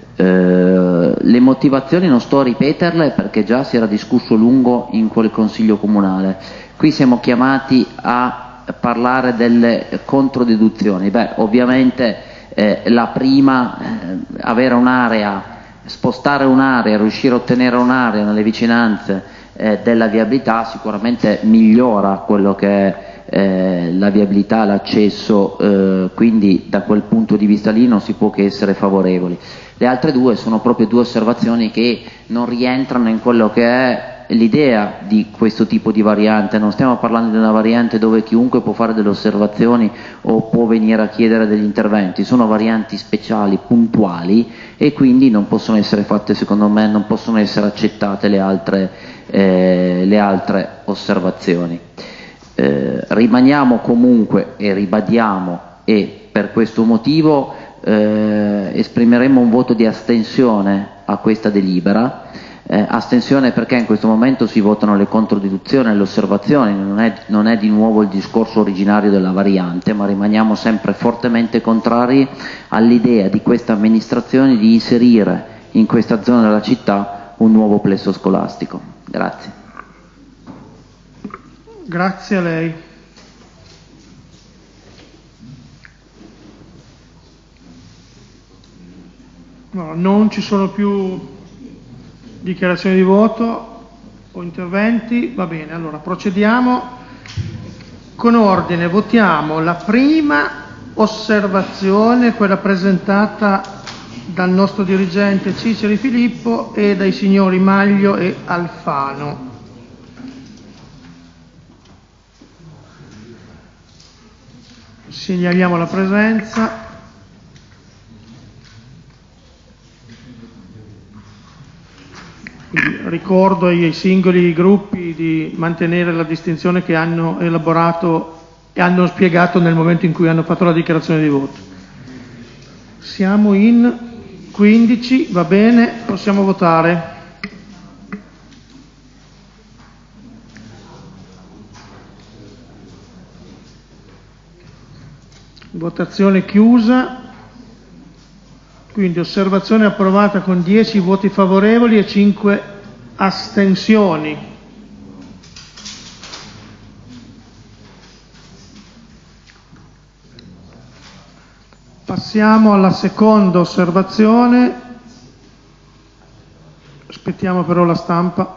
Eh, le motivazioni non sto a ripeterle perché già si era discusso a lungo in quel Consiglio Comunale. Qui siamo chiamati a parlare delle controdeduzioni. Beh, ovviamente eh, la prima, eh, avere un'area, spostare un'area, riuscire a ottenere un'area nelle vicinanze Eh, della viabilità sicuramente migliora quello che è eh, la viabilità, l'accesso, eh, quindi da quel punto di vista lì non si può che essere favorevoli. Le altre due sono proprio due osservazioni che non rientrano in quello che è l'idea di questo tipo di variante. Non stiamo parlando di una variante dove chiunque può fare delle osservazioni o può venire a chiedere degli interventi, sono varianti speciali, puntuali e quindi non possono essere fatte, secondo me, non possono essere accettate le altre Eh, le altre osservazioni. Eh, rimaniamo comunque e ribadiamo e per questo motivo eh, esprimeremo un voto di astensione a questa delibera, eh, astensione perché in questo momento si votano le controdeduzioni e le osservazioni, non è, non è di nuovo il discorso originario della variante, ma rimaniamo sempre fortemente contrari all'idea di questa amministrazione di inserire in questa zona della città un nuovo plesso scolastico. Grazie. Grazie a lei. No, non ci sono più dichiarazioni di voto o interventi. Va bene, allora procediamo con ordine. Votiamo la prima osservazione, quella presentata dal nostro dirigente Ciceri Filippo e dai signori Maglio e Alfano. Segnaliamo la presenza. Quindi ricordo ai singoli gruppi di mantenere la distinzione che hanno elaborato e hanno spiegato nel momento in cui hanno fatto la dichiarazione di voto. Siamo in quindici, va bene, possiamo votare. Votazione chiusa. Quindi osservazione approvata con dieci voti favorevoli e cinque astensioni. Passiamo alla seconda osservazione. Aspettiamo però la stampa.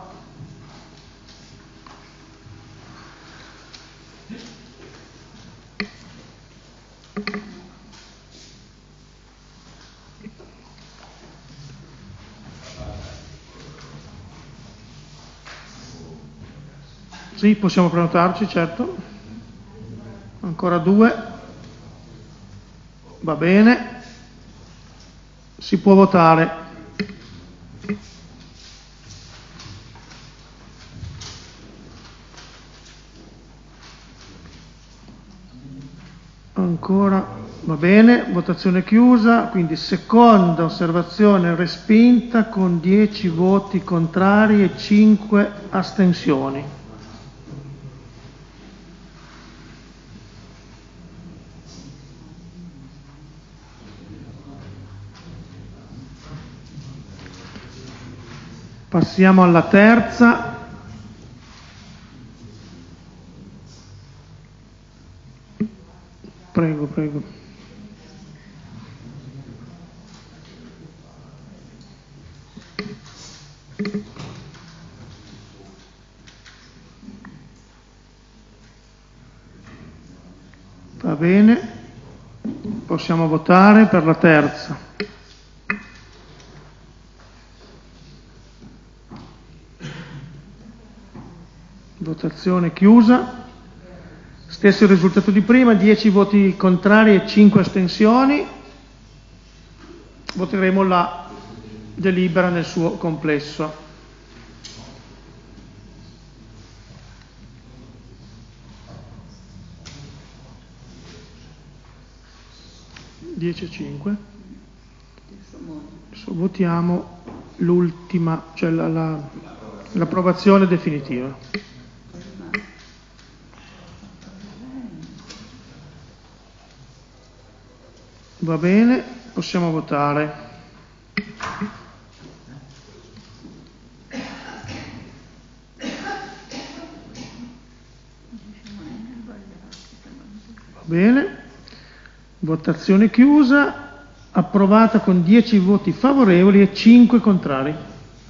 Sì, possiamo prenotarci, certo. Ancora due. Va bene. Si può votare. Ancora. Va bene, votazione chiusa. Quindi seconda osservazione respinta con dieci voti contrari e cinque astensioni. Passiamo alla terza. Prego, prego. Va bene. Possiamo votare per la terza. Votazione chiusa. Stesso risultato di prima, dieci voti contrari e cinque astensioni. Voteremo la delibera nel suo complesso. dieci a cinque. Adesso votiamo l'ultima, cioè la, la, l'approvazione definitiva. Va bene, possiamo votare. Va bene, votazione chiusa, approvata con dieci voti favorevoli e cinque contrari.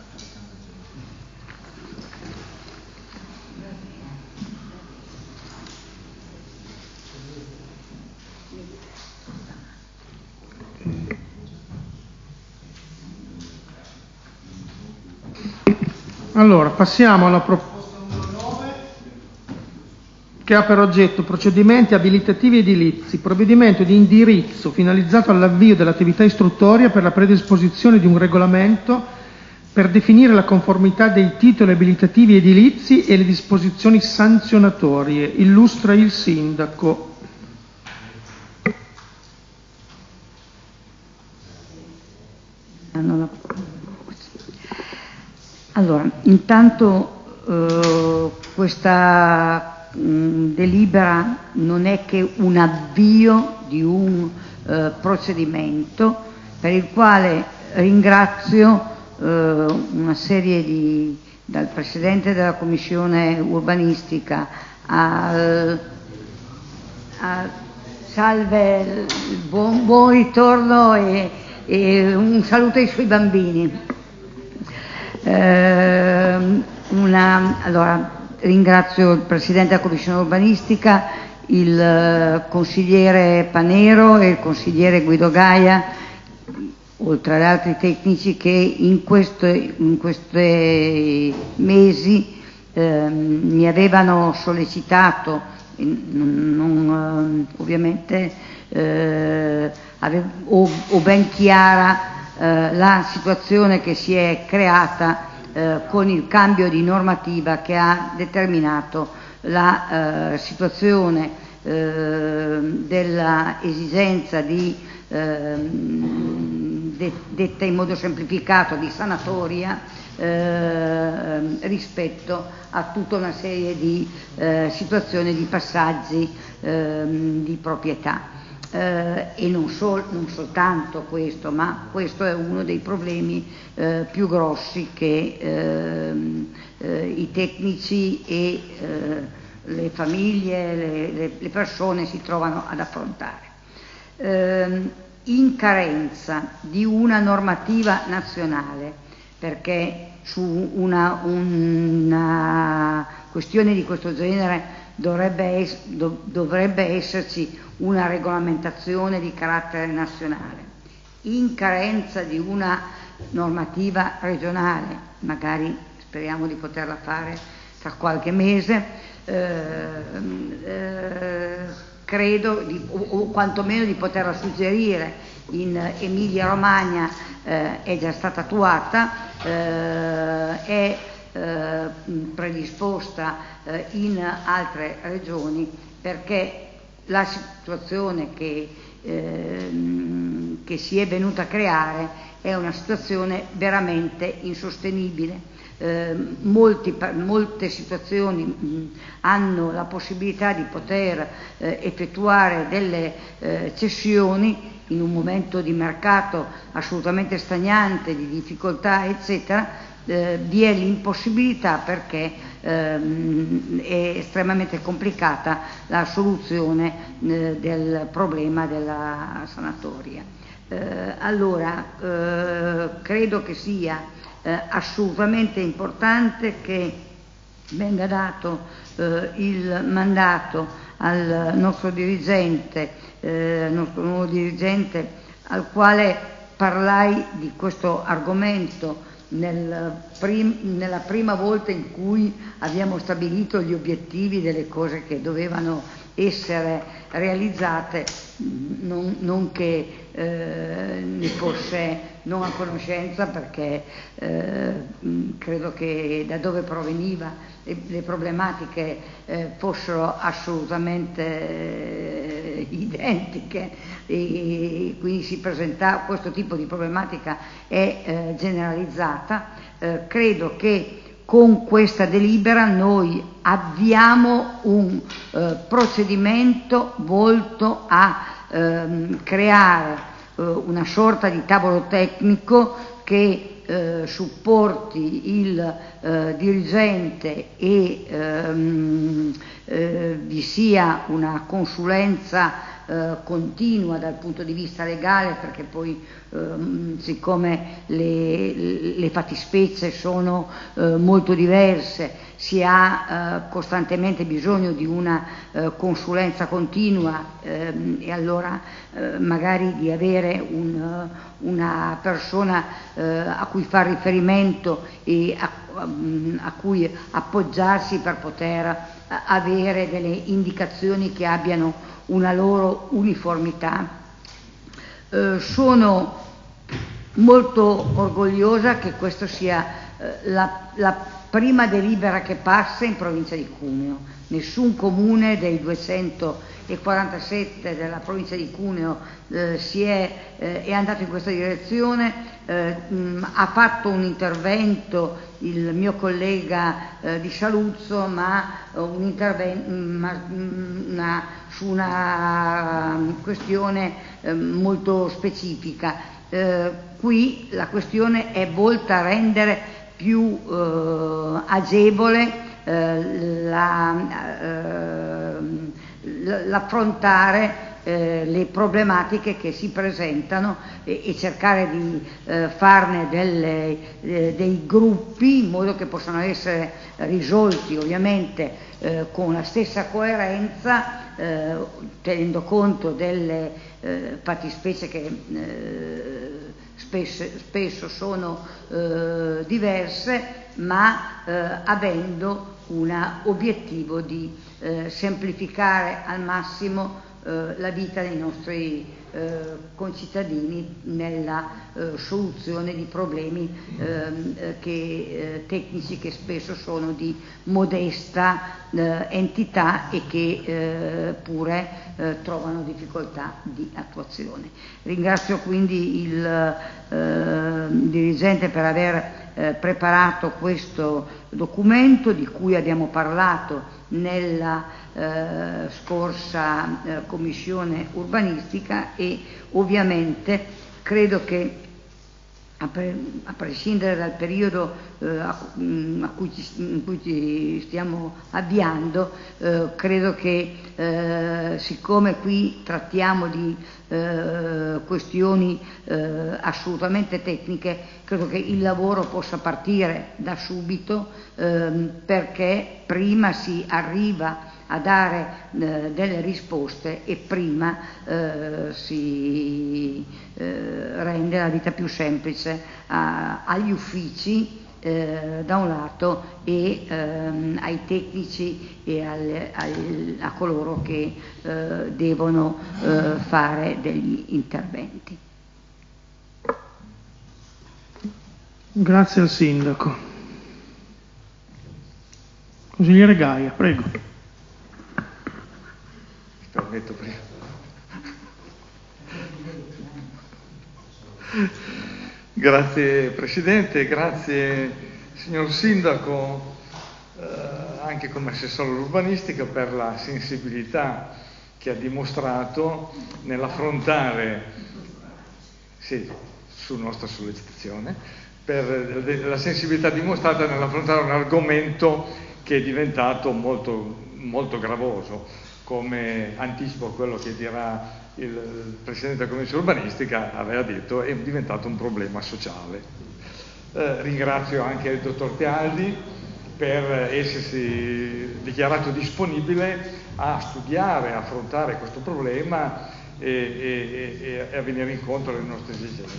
Allora, passiamo alla proposta numero nove, che ha per oggetto procedimenti abilitativi edilizi, provvedimento di indirizzo finalizzato all'avvio dell'attività istruttoria per la predisposizione di un regolamento per definire la conformità dei titoli abilitativi edilizi e le disposizioni sanzionatorie. Illustra il sindaco. Allora, intanto eh, questa mh, delibera non è che un avvio di un eh, procedimento per il quale ringrazio eh, una serie di, dal Presidente della Commissione Urbanistica al, a salve, buon, buon ritorno e, e un saluto ai suoi bambini. Eh, una, allora, ringrazio il Presidente della Commissione Urbanistica, il eh, consigliere Panero e il consigliere Guido Gaia, oltre ad altri tecnici che in questi in queste mesi eh, mi avevano sollecitato, non, non, ovviamente eh, avevo, ho, ho ben chiara Eh, la situazione che si è creata eh, con il cambio di normativa che ha determinato la eh, situazione eh, della esigenza di, eh, de, detta in modo semplificato, di sanatoria eh, rispetto a tutta una serie di eh, situazioni, di passaggi eh, di proprietà. Eh, e non, sol, non soltanto questo, ma questo è uno dei problemi eh, più grossi che eh, eh, i tecnici e eh, le famiglie, le, le, le persone si trovano ad affrontare. Eh, in carenza di una normativa nazionale, perché su una, una questione di questo genere dovrebbe, es, dov, dovrebbe esserci una regolamentazione di carattere nazionale, in carenza di una normativa regionale, magari speriamo di poterla fare tra qualche mese, eh, eh, credo, di, o, o quantomeno di poterla suggerire. In Emilia Romagna eh, è già stata attuata, eh, è eh, predisposta eh, in altre regioni, perché la situazione che, eh, che si è venuta a creare è una situazione veramente insostenibile. Eh, molti, molte situazioni mh, hanno la possibilità di poter eh, effettuare delle eh, cessioni in un momento di mercato assolutamente stagnante, di difficoltà, eccetera. Eh, vi è l'impossibilità perché ehm, è estremamente complicata la soluzione eh, del problema della sanatoria. Eh, allora, eh, credo che sia eh, assolutamente importante che venga dato eh, il mandato al nostro dirigente, eh, nostro nuovo dirigente, al quale parlai di questo argomento Nel prim, nella prima volta in cui abbiamo stabilito gli obiettivi delle cose che dovevano essere realizzate, non, non che eh, ne fosse non a conoscenza, perché eh, credo che da dove proveniva le, le problematiche eh, fossero assolutamente eh, identiche, e quindi si presenta questo tipo di problematica è eh, generalizzata. Eh, credo che con questa delibera noi avviamo un eh, procedimento volto a ehm, creare eh, una sorta di tavolo tecnico che eh, supporti il eh, dirigente e ehm, eh, vi sia una consulenza eh, continua dal punto di vista legale, perché poi ehm, siccome le, le fattispecie sono eh, molto diverse, si ha eh, costantemente bisogno di una eh, consulenza continua ehm, e allora eh, magari di avere un, una persona eh, a cui fare riferimento e a, a cui appoggiarsi per poter avere delle indicazioni che abbiano una loro uniformità. Eh, sono molto orgogliosa che questa sia eh, la, la prima delibera che passa in provincia di Cuneo. Nessun comune dei duecentoquarantasette della provincia di Cuneo eh, si è, eh, è andato in questa direzione. Eh, mh, ha fatto un intervento il mio collega eh, di Saluzzo, ma uh, un intervento ma, una, su una questione eh, molto specifica. Eh, qui la questione è volta a rendere più eh, agevole eh, la, eh, l'affrontare eh, le problematiche che si presentano e, e cercare di eh, farne delle, eh, dei gruppi in modo che possano essere risolti ovviamente eh, con la stessa coerenza, eh, tenendo conto delle eh, fattispecie che eh, spesso, spesso sono eh, diverse, ma eh, avendo un obiettivo di eh, semplificare al massimo eh, la vita dei nostri eh, concittadini nella eh, soluzione di problemi ehm, eh, che, eh, tecnici che spesso sono di modesta eh, entità e che eh, pure eh, trovano difficoltà di attuazione. Ringrazio quindi il eh, dirigente per aver eh, preparato questo documento di cui abbiamo parlato nella eh, scorsa eh, commissione urbanistica, e ovviamente credo che a, pre a prescindere dal periodo eh, a, a cui ci, in cui ci stiamo avviando, eh, credo che eh, siccome qui trattiamo di eh, questioni eh, assolutamente tecniche, credo che il lavoro possa partire da subito, ehm, perché prima si arriva a dare eh, delle risposte e prima eh, si eh, rende la vita più semplice a, agli uffici eh, da un lato e ehm, ai tecnici e al, al, a coloro che eh, devono eh, fare degli interventi. Grazie al Sindaco. Consigliere Gaia, prego. Permetto prima. Grazie Presidente, grazie signor Sindaco, eh, anche come assessore all'urbanistica, per la sensibilità che ha dimostrato nell'affrontare, sì, su nostra sollecitazione, per la sensibilità dimostrata nell'affrontare un argomento che è diventato molto, molto gravoso. Come anticipo quello che dirà il Presidente della Commissione urbanistica, aveva detto, è diventato un problema sociale. Eh, ringrazio anche il dottor Tealdi per essersi dichiarato disponibile a studiare, a affrontare questo problema e, e, e a venire incontro alle nostre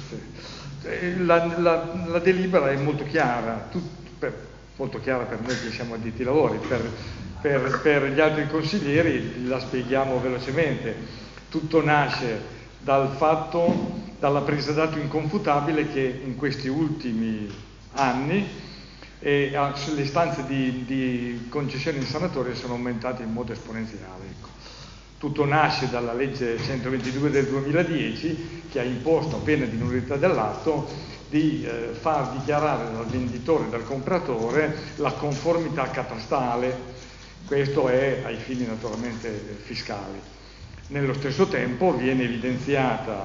esigenze. La, la, la delibera è molto chiara, tut, per, molto chiara per noi che siamo addetti ai lavori, per, per, per gli altri consiglieri la spieghiamo velocemente. Tutto nasce dal fatto, dalla presa d'atto inconfutabile che in questi ultimi anni eh, le istanze di, di concessione in sanatoria sono aumentate in modo esponenziale. Ecco. Tutto nasce dalla legge centoventidue del duemiladieci, che ha imposto a pena di nullità dell'atto di eh, far dichiarare dal venditore e dal compratore la conformità catastale. Questo è ai fini naturalmente fiscali. Nello stesso tempo viene evidenziata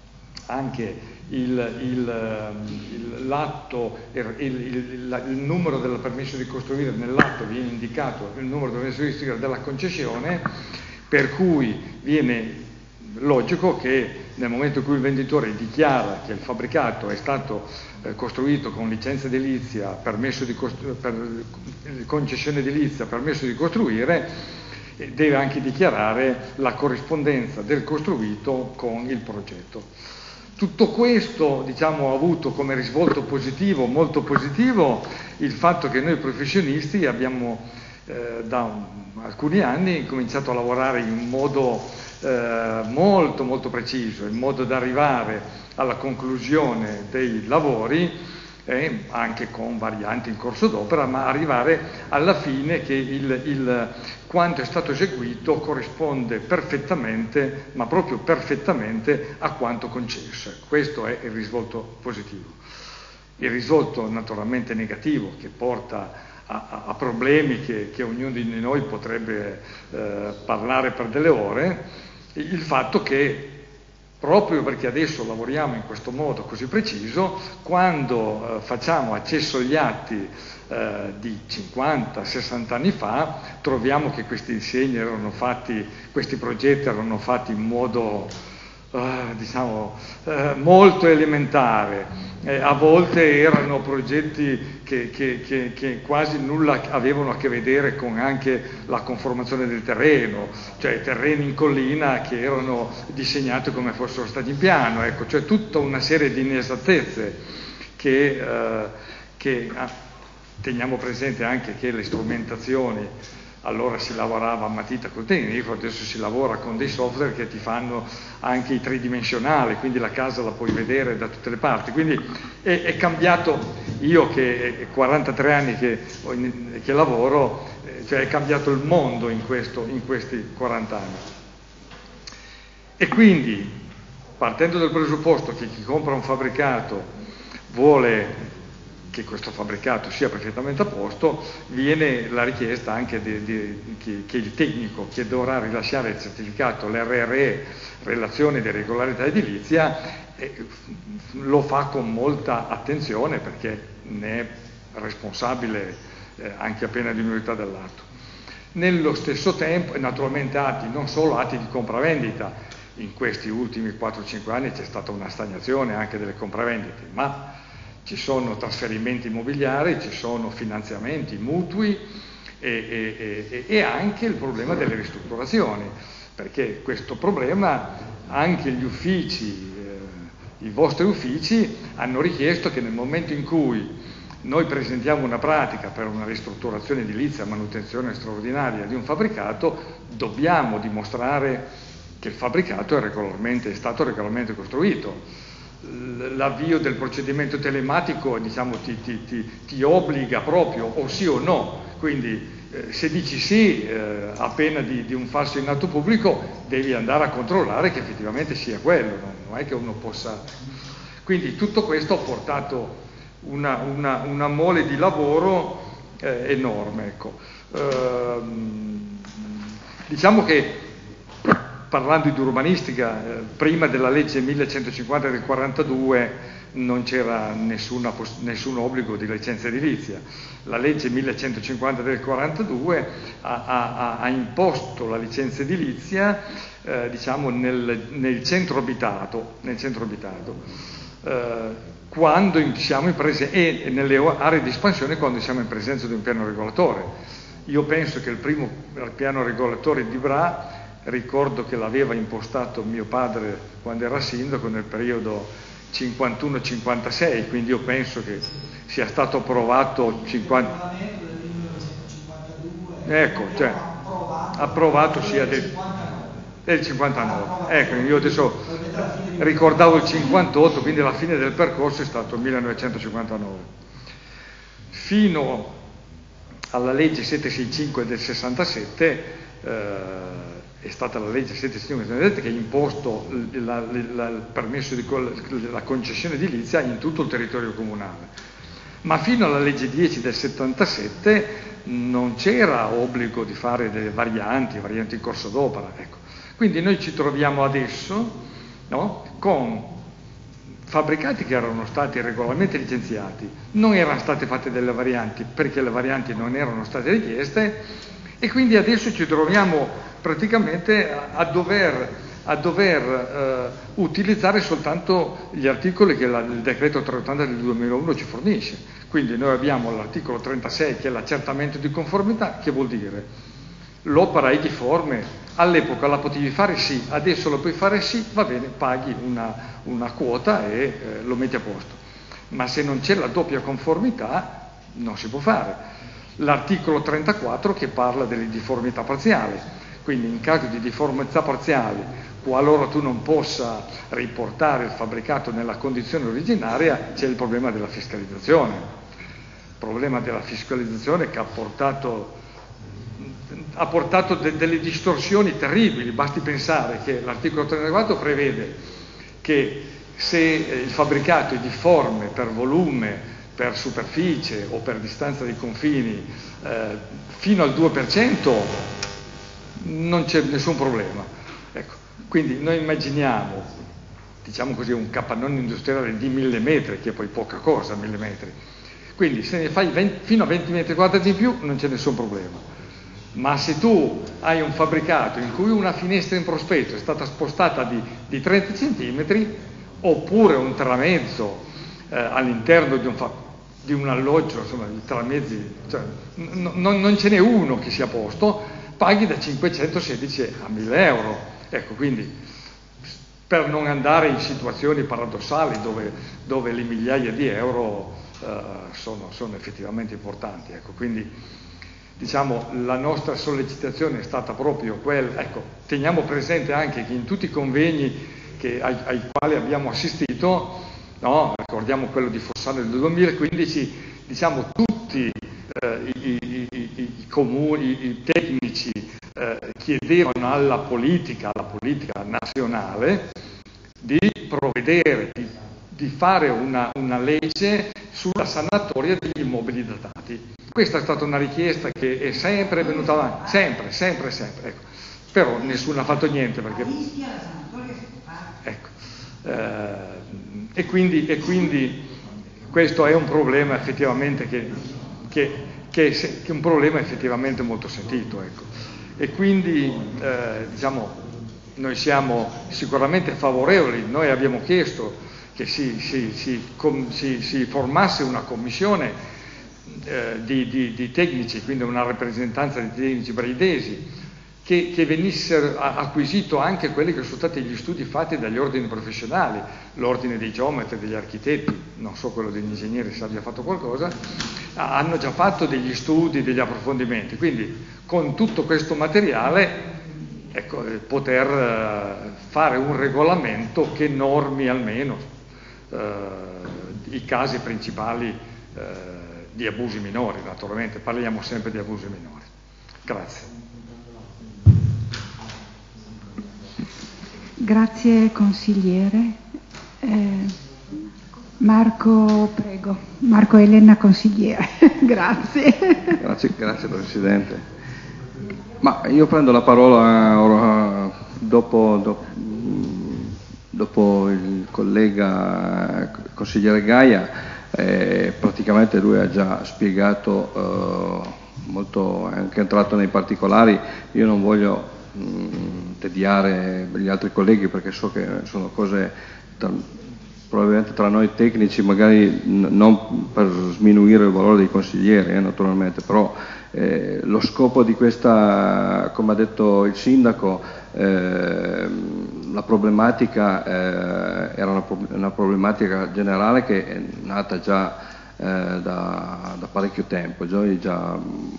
anche il, il, il, l'atto, il, il, il, il numero del permesso di costruire, nell'atto viene indicato il numero del permesso di costruire della concessione, per cui viene logico che nel momento in cui il venditore dichiara che il fabbricato è stato eh, costruito con licenza edilizia, permesso di costru- per concessione edilizia, permesso di costruire, eh, deve anche dichiarare la corrispondenza del costruito con il progetto. Tutto questo, diciamo, ha avuto come risvolto positivo, molto positivo, il fatto che noi professionisti abbiamo eh, da un, alcuni anni cominciato a lavorare in modo Eh, molto molto preciso, in modo da arrivare alla conclusione dei lavori, eh, anche con varianti in corso d'opera, ma arrivare alla fine che il, il, quanto è stato eseguito corrisponde perfettamente, ma proprio perfettamente, a quanto concesso. Questo è il risvolto positivo. Il risvolto naturalmente negativo, che porta a, a problemi che, che ognuno di noi potrebbe eh, parlare per delle ore, il fatto che proprio perché adesso lavoriamo in questo modo così preciso, quando eh, facciamo accesso agli atti eh, di cinquanta sessanta anni fa, troviamo che questi disegni erano fatti, questi progetti erano fatti in modo eh, diciamo eh, molto elementare. Eh, a volte erano progetti che, che, che, che quasi nulla avevano a che vedere con anche la conformazione del terreno, cioè terreni in collina che erano disegnati come fossero stati in piano, ecco, cioè tutta una serie di inesattezze che, eh, che ah, teniamo presente anche che le strumentazioni allora si lavorava a matita col tecnico, adesso si lavora con dei software che ti fanno anche i tridimensionali, quindi la casa la puoi vedere da tutte le parti, quindi è, è cambiato. Io che è quarantatré anni che, che lavoro, cioè è cambiato il mondo in, questo, in questi quaranta anni. E quindi, partendo dal presupposto che chi compra un fabbricato vuole che questo fabbricato sia perfettamente a posto, viene la richiesta anche di, di, che, che il tecnico che dovrà rilasciare il certificato, l'R R E, relazione di regolarità edilizia, eh, lo fa con molta attenzione perché ne è responsabile eh, anche a pena di nullità dell'atto. Nello stesso tempo, naturalmente atti, non solo atti di compravendita, in questi ultimi quattro cinque anni c'è stata una stagnazione anche delle compravendite, ma ci sono trasferimenti immobiliari, ci sono finanziamenti, mutui e, e, e, e anche il problema delle ristrutturazioni, perché questo problema anche gli uffici, eh, i vostri uffici hanno richiesto che nel momento in cui noi presentiamo una pratica per una ristrutturazione edilizia, manutenzione straordinaria di un fabbricato, dobbiamo dimostrare che il fabbricato è, regolarmente, è stato regolarmente costruito. L'avvio del procedimento telematico, diciamo, ti, ti, ti, ti obbliga proprio o sì o no, quindi eh, se dici sì eh, a pena di, di un falso in atto pubblico devi andare a controllare che effettivamente sia quello, no? Non è che uno possa. Quindi tutto questo ha portato una, una, una mole di lavoro eh, enorme, ecco. Ehm, diciamo che parlando di urbanistica, eh, prima della legge millecentocinquanta del quarantadue non c'era nessuna, nessun obbligo di licenza edilizia. La legge millecentocinquanta del quarantadue ha, ha, ha imposto la licenza edilizia eh, diciamo nel, nel centro abitato, nel centro abitato eh, quando siamo in presenza, e nelle aree di espansione quando siamo in presenza di un piano regolatore. Io penso che il primo piano regolatore di Bra, ricordo che l'aveva impostato mio padre quando era sindaco nel periodo cinquantuno cinquantasei, quindi io penso che sia stato approvato cinquanta ecco, cioè approvato sia del, del cinquantanove. Ecco, io adesso ricordavo il cinquantotto, quindi la fine del percorso è stato il millenovecentocinquantanove. Fino alla legge settecentosessantacinque del sessantasette eh, è stata la legge settecentosessantasette che ha imposto la, la, il permesso di la concessione edilizia in tutto il territorio comunale, ma fino alla legge dieci del settantasette non c'era obbligo di fare delle varianti, varianti in corso d'opera, ecco. Quindi noi ci troviamo adesso, no, con fabbricati che erano stati regolarmente licenziati, non erano state fatte delle varianti perché le varianti non erano state richieste, e quindi adesso ci troviamo praticamente a, a dover, a dover eh, utilizzare soltanto gli articoli che la, il decreto trecentottanta del duemilauno ci fornisce. Quindi noi abbiamo l'articolo trentasei che è l'accertamento di conformità, che vuol dire l'opera è difforme, all'epoca la potevi fare sì, adesso lo puoi fare sì, va bene, paghi una, una quota e eh, lo metti a posto. Ma se non c'è la doppia conformità non si può fare. L'articolo trentaquattro che parla delle difformità parziali, quindi in caso di difformità parziali, qualora tu non possa riportare il fabbricato nella condizione originaria, c'è il problema della fiscalizzazione. Il problema della fiscalizzazione che ha portato, ha portato de- delle distorsioni terribili. Basti pensare che l'articolo trentaquattro prevede che se il fabbricato è difforme per volume, per superficie o per distanza dei confini eh, fino al due per cento non c'è nessun problema. Ecco, quindi noi immaginiamo, diciamo così, un capannone industriale di mille metri, che è poi poca cosa, mille metri. Quindi se ne fai venti, fino a venti metri quadrati in più non c'è nessun problema. Ma se tu hai un fabbricato in cui una finestra in prospetto è stata spostata di, di trenta centimetri, oppure un tramezzo eh, all'interno di un, fa- di un alloggio, insomma, i tramezzi, cioè, n- n- non ce n'è uno che sia a posto, paghi da cinquecentosedici a mille euro. Ecco, quindi per non andare in situazioni paradossali dove, dove le migliaia di euro eh, sono, sono effettivamente importanti. Ecco, quindi diciamo, la nostra sollecitazione è stata proprio quella, ecco, teniamo presente anche che in tutti i convegni che, ai, ai quali abbiamo assistito, no, ricordiamo quello di Fossano del duemilaquindici, diciamo tutti eh, i, i, i, i comuni, i tecnici eh, chiedevano alla politica, alla politica nazionale di provvedere, di, di fare una, una legge sulla sanatoria degli immobili datati. Questa è stata una richiesta che è sempre venuta avanti, sempre, sempre, sempre. Ecco. Però nessuno ha fatto niente perché... Ecco. Eh, e, quindi, e quindi questo è un problema effettivamente che, che, che, è, che è un problema effettivamente molto sentito. Ecco. E quindi eh, diciamo, noi siamo sicuramente favorevoli, noi abbiamo chiesto che si, si, si, com, si, si formasse una commissione eh, di, di, di tecnici, quindi una rappresentanza di tecnici braidesi, che, che venissero acquisito anche quelli che sono stati gli studi fatti dagli ordini professionali, l'ordine dei geometri, degli architetti, non so quello degli ingegneri se abbia fatto qualcosa, hanno già fatto degli studi, degli approfondimenti, quindi con tutto questo materiale, ecco, poter fare un regolamento che normi almeno eh, i casi principali eh, di abusi minori, naturalmente parliamo sempre di abusi minori. Grazie. Grazie consigliere. Eh, Marco, prego. Marco Elena consigliere. Grazie. Grazie. Grazie Presidente. Ma io prendo la parola ora, dopo, dopo, dopo il collega consigliere Gaia. Eh, praticamente lui ha già spiegato eh, molto, è anche entrato nei particolari. Io non voglio mh, tediare gli altri colleghi perché so che sono cose tra, probabilmente tra noi tecnici, magari n- non per sminuire il valore dei consiglieri eh, naturalmente, però eh, lo scopo di questa, come ha detto il sindaco, eh, la problematica eh, era una, pro- una problematica generale che è nata già eh, da, da parecchio tempo, già, già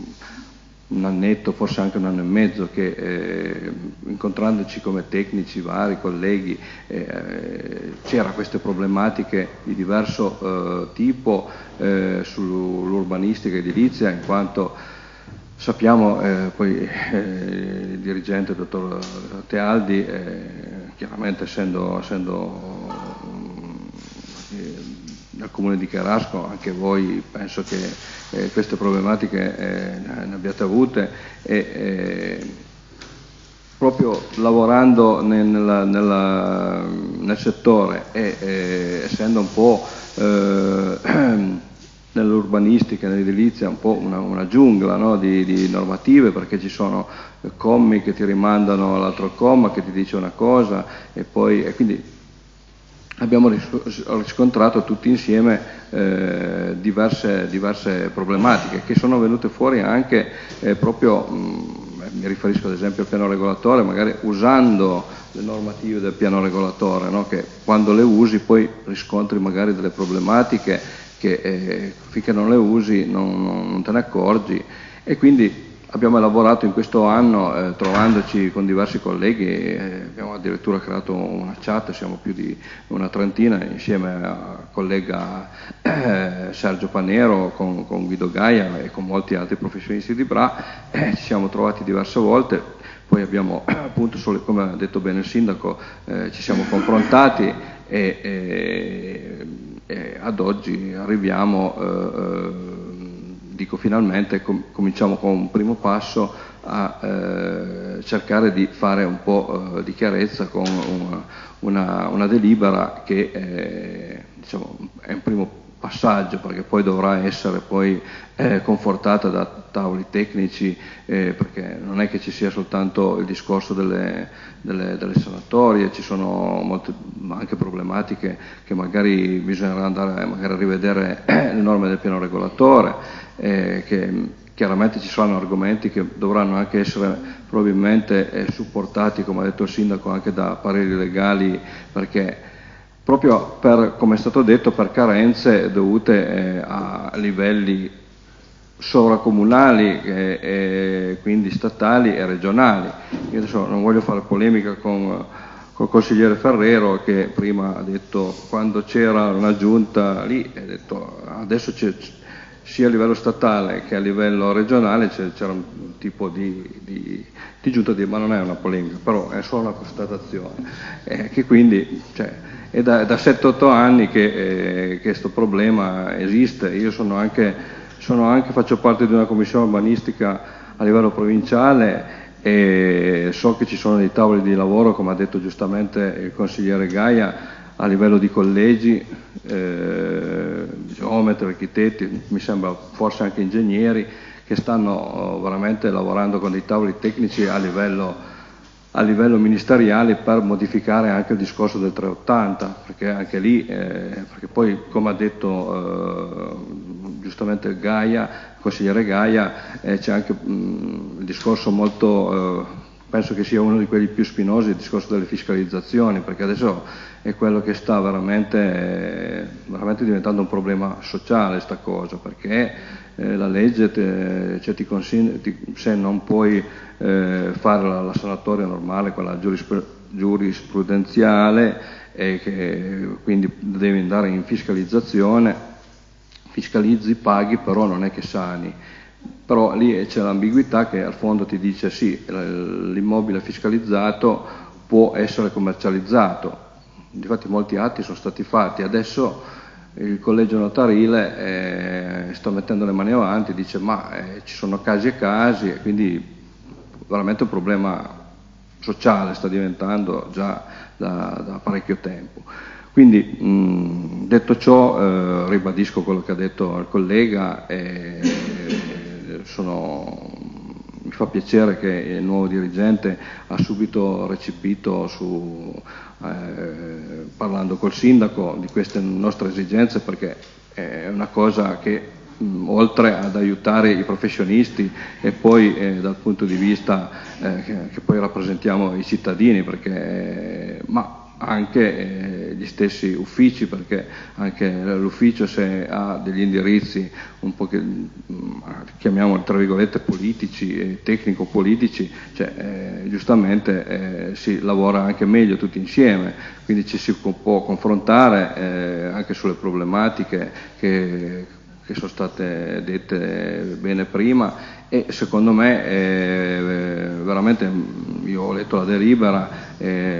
un annetto, forse anche un anno e mezzo, che eh, incontrandoci come tecnici, vari colleghi, eh, c'era queste problematiche di diverso eh, tipo eh, sull'urbanistica edilizia, in quanto sappiamo, eh, poi eh, il dirigente, il dottor Tealdi, eh, chiaramente essendo, essendo eh, nel comune di Cherasco, anche voi penso che eh, queste problematiche eh, ne abbiate avute, e eh, proprio lavorando nel, nella, nella, nel settore e eh, essendo un po' eh, nell'urbanistica, nell'edilizia, un po' una, una giungla, no? di, di normative, perché ci sono commi che ti rimandano all'altro comma che ti dice una cosa, e poi e quindi abbiamo riscontrato tutti insieme eh, diverse, diverse problematiche che sono venute fuori anche eh, proprio, mh, mi riferisco ad esempio al piano regolatore, magari usando le normative del piano regolatore, no? Che quando le usi poi riscontri magari delle problematiche che eh, finché non le usi non, non, non te ne accorgi, e quindi abbiamo elaborato in questo anno, eh, trovandoci con diversi colleghi, eh, abbiamo addirittura creato una chat, siamo più di una trentina, insieme al collega eh, Sergio Panero, con, con Guido Gaia e con molti altri professionisti di Bra, eh, ci siamo trovati diverse volte, poi abbiamo appunto, solo, come ha detto bene il sindaco, eh, ci siamo confrontati e, e, e ad oggi arriviamo... Eh, dico finalmente, com- cominciamo con un primo passo a eh, cercare di fare un po' eh, di chiarezza con una, una, una delibera che eh, diciamo, è un primo passaggio, perché poi dovrà essere poi eh, confortata da tavoli tecnici, eh, perché non è che ci sia soltanto il discorso delle, delle, delle sanatorie, ci sono molte anche problematiche che magari bisognerà andare magari a rivedere le norme del piano regolatore, eh, che chiaramente ci saranno argomenti che dovranno anche essere probabilmente eh, supportati, come ha detto il sindaco, anche da pareri legali, perché proprio per, come è stato detto, per carenze dovute eh, a livelli sovracomunali, e, e quindi statali e regionali. Io adesso non voglio fare polemica con col consigliere Ferrero, che prima ha detto quando c'era una giunta lì, ha detto adesso c'è, sia a livello statale che a livello regionale c'era un tipo di, di, di giunta, di, ma non è una polemica, però è solo una constatazione, eh, che quindi cioè, è da, da sette otto anni che questo eh, problema esiste. Io sono anche, sono anche, faccio parte di una commissione urbanistica a livello provinciale, e so che ci sono dei tavoli di lavoro, come ha detto giustamente il consigliere Gaia, a livello di collegi, eh, geometri, architetti, mi sembra forse anche ingegneri, che stanno veramente lavorando con dei tavoli tecnici a livello, a livello ministeriale per modificare anche il discorso del trecentottanta, perché anche lì, eh, perché poi come ha detto eh, giustamente Gaia, consigliere Gaia, eh, c'è anche mh, il discorso molto, eh, penso che sia uno di quelli più spinosi, il discorso delle fiscalizzazioni, perché adesso è quello che sta veramente, eh, veramente diventando un problema sociale sta cosa, perché eh, la legge te, cioè ti consiglia, ti, se non puoi eh, fare la, la sanatoria normale, quella giurispr- giurisprudenziale, e che quindi devi andare in fiscalizzazione, fiscalizzi, paghi, però non è che sani. Però lì c'è l'ambiguità che al fondo ti dice sì, l'immobile fiscalizzato può essere commercializzato. Difatti molti atti sono stati fatti, adesso il collegio notarile eh, sta mettendo le mani avanti, dice ma eh, ci sono casi e casi, e quindi veramente un problema sociale sta diventando già da, da parecchio tempo. Quindi mh, detto ciò eh, ribadisco quello che ha detto il collega, e sono, mi fa piacere che il nuovo dirigente ha subito recepito su, eh, parlando col sindaco di queste nostre esigenze, perché è una cosa che mh, oltre ad aiutare i professionisti e poi eh, dal punto di vista eh, che, che poi rappresentiamo i cittadini, perché, ma anche eh, gli stessi uffici, perché anche l'ufficio se ha degli indirizzi un po' che chiamiamoli tra virgolette politici e tecnico-politici, cioè, eh, giustamente eh, si lavora anche meglio tutti insieme, quindi ci si può confrontare eh, anche sulle problematiche che, che sono state dette bene prima, e secondo me eh, veramente io ho letto la delibera, eh,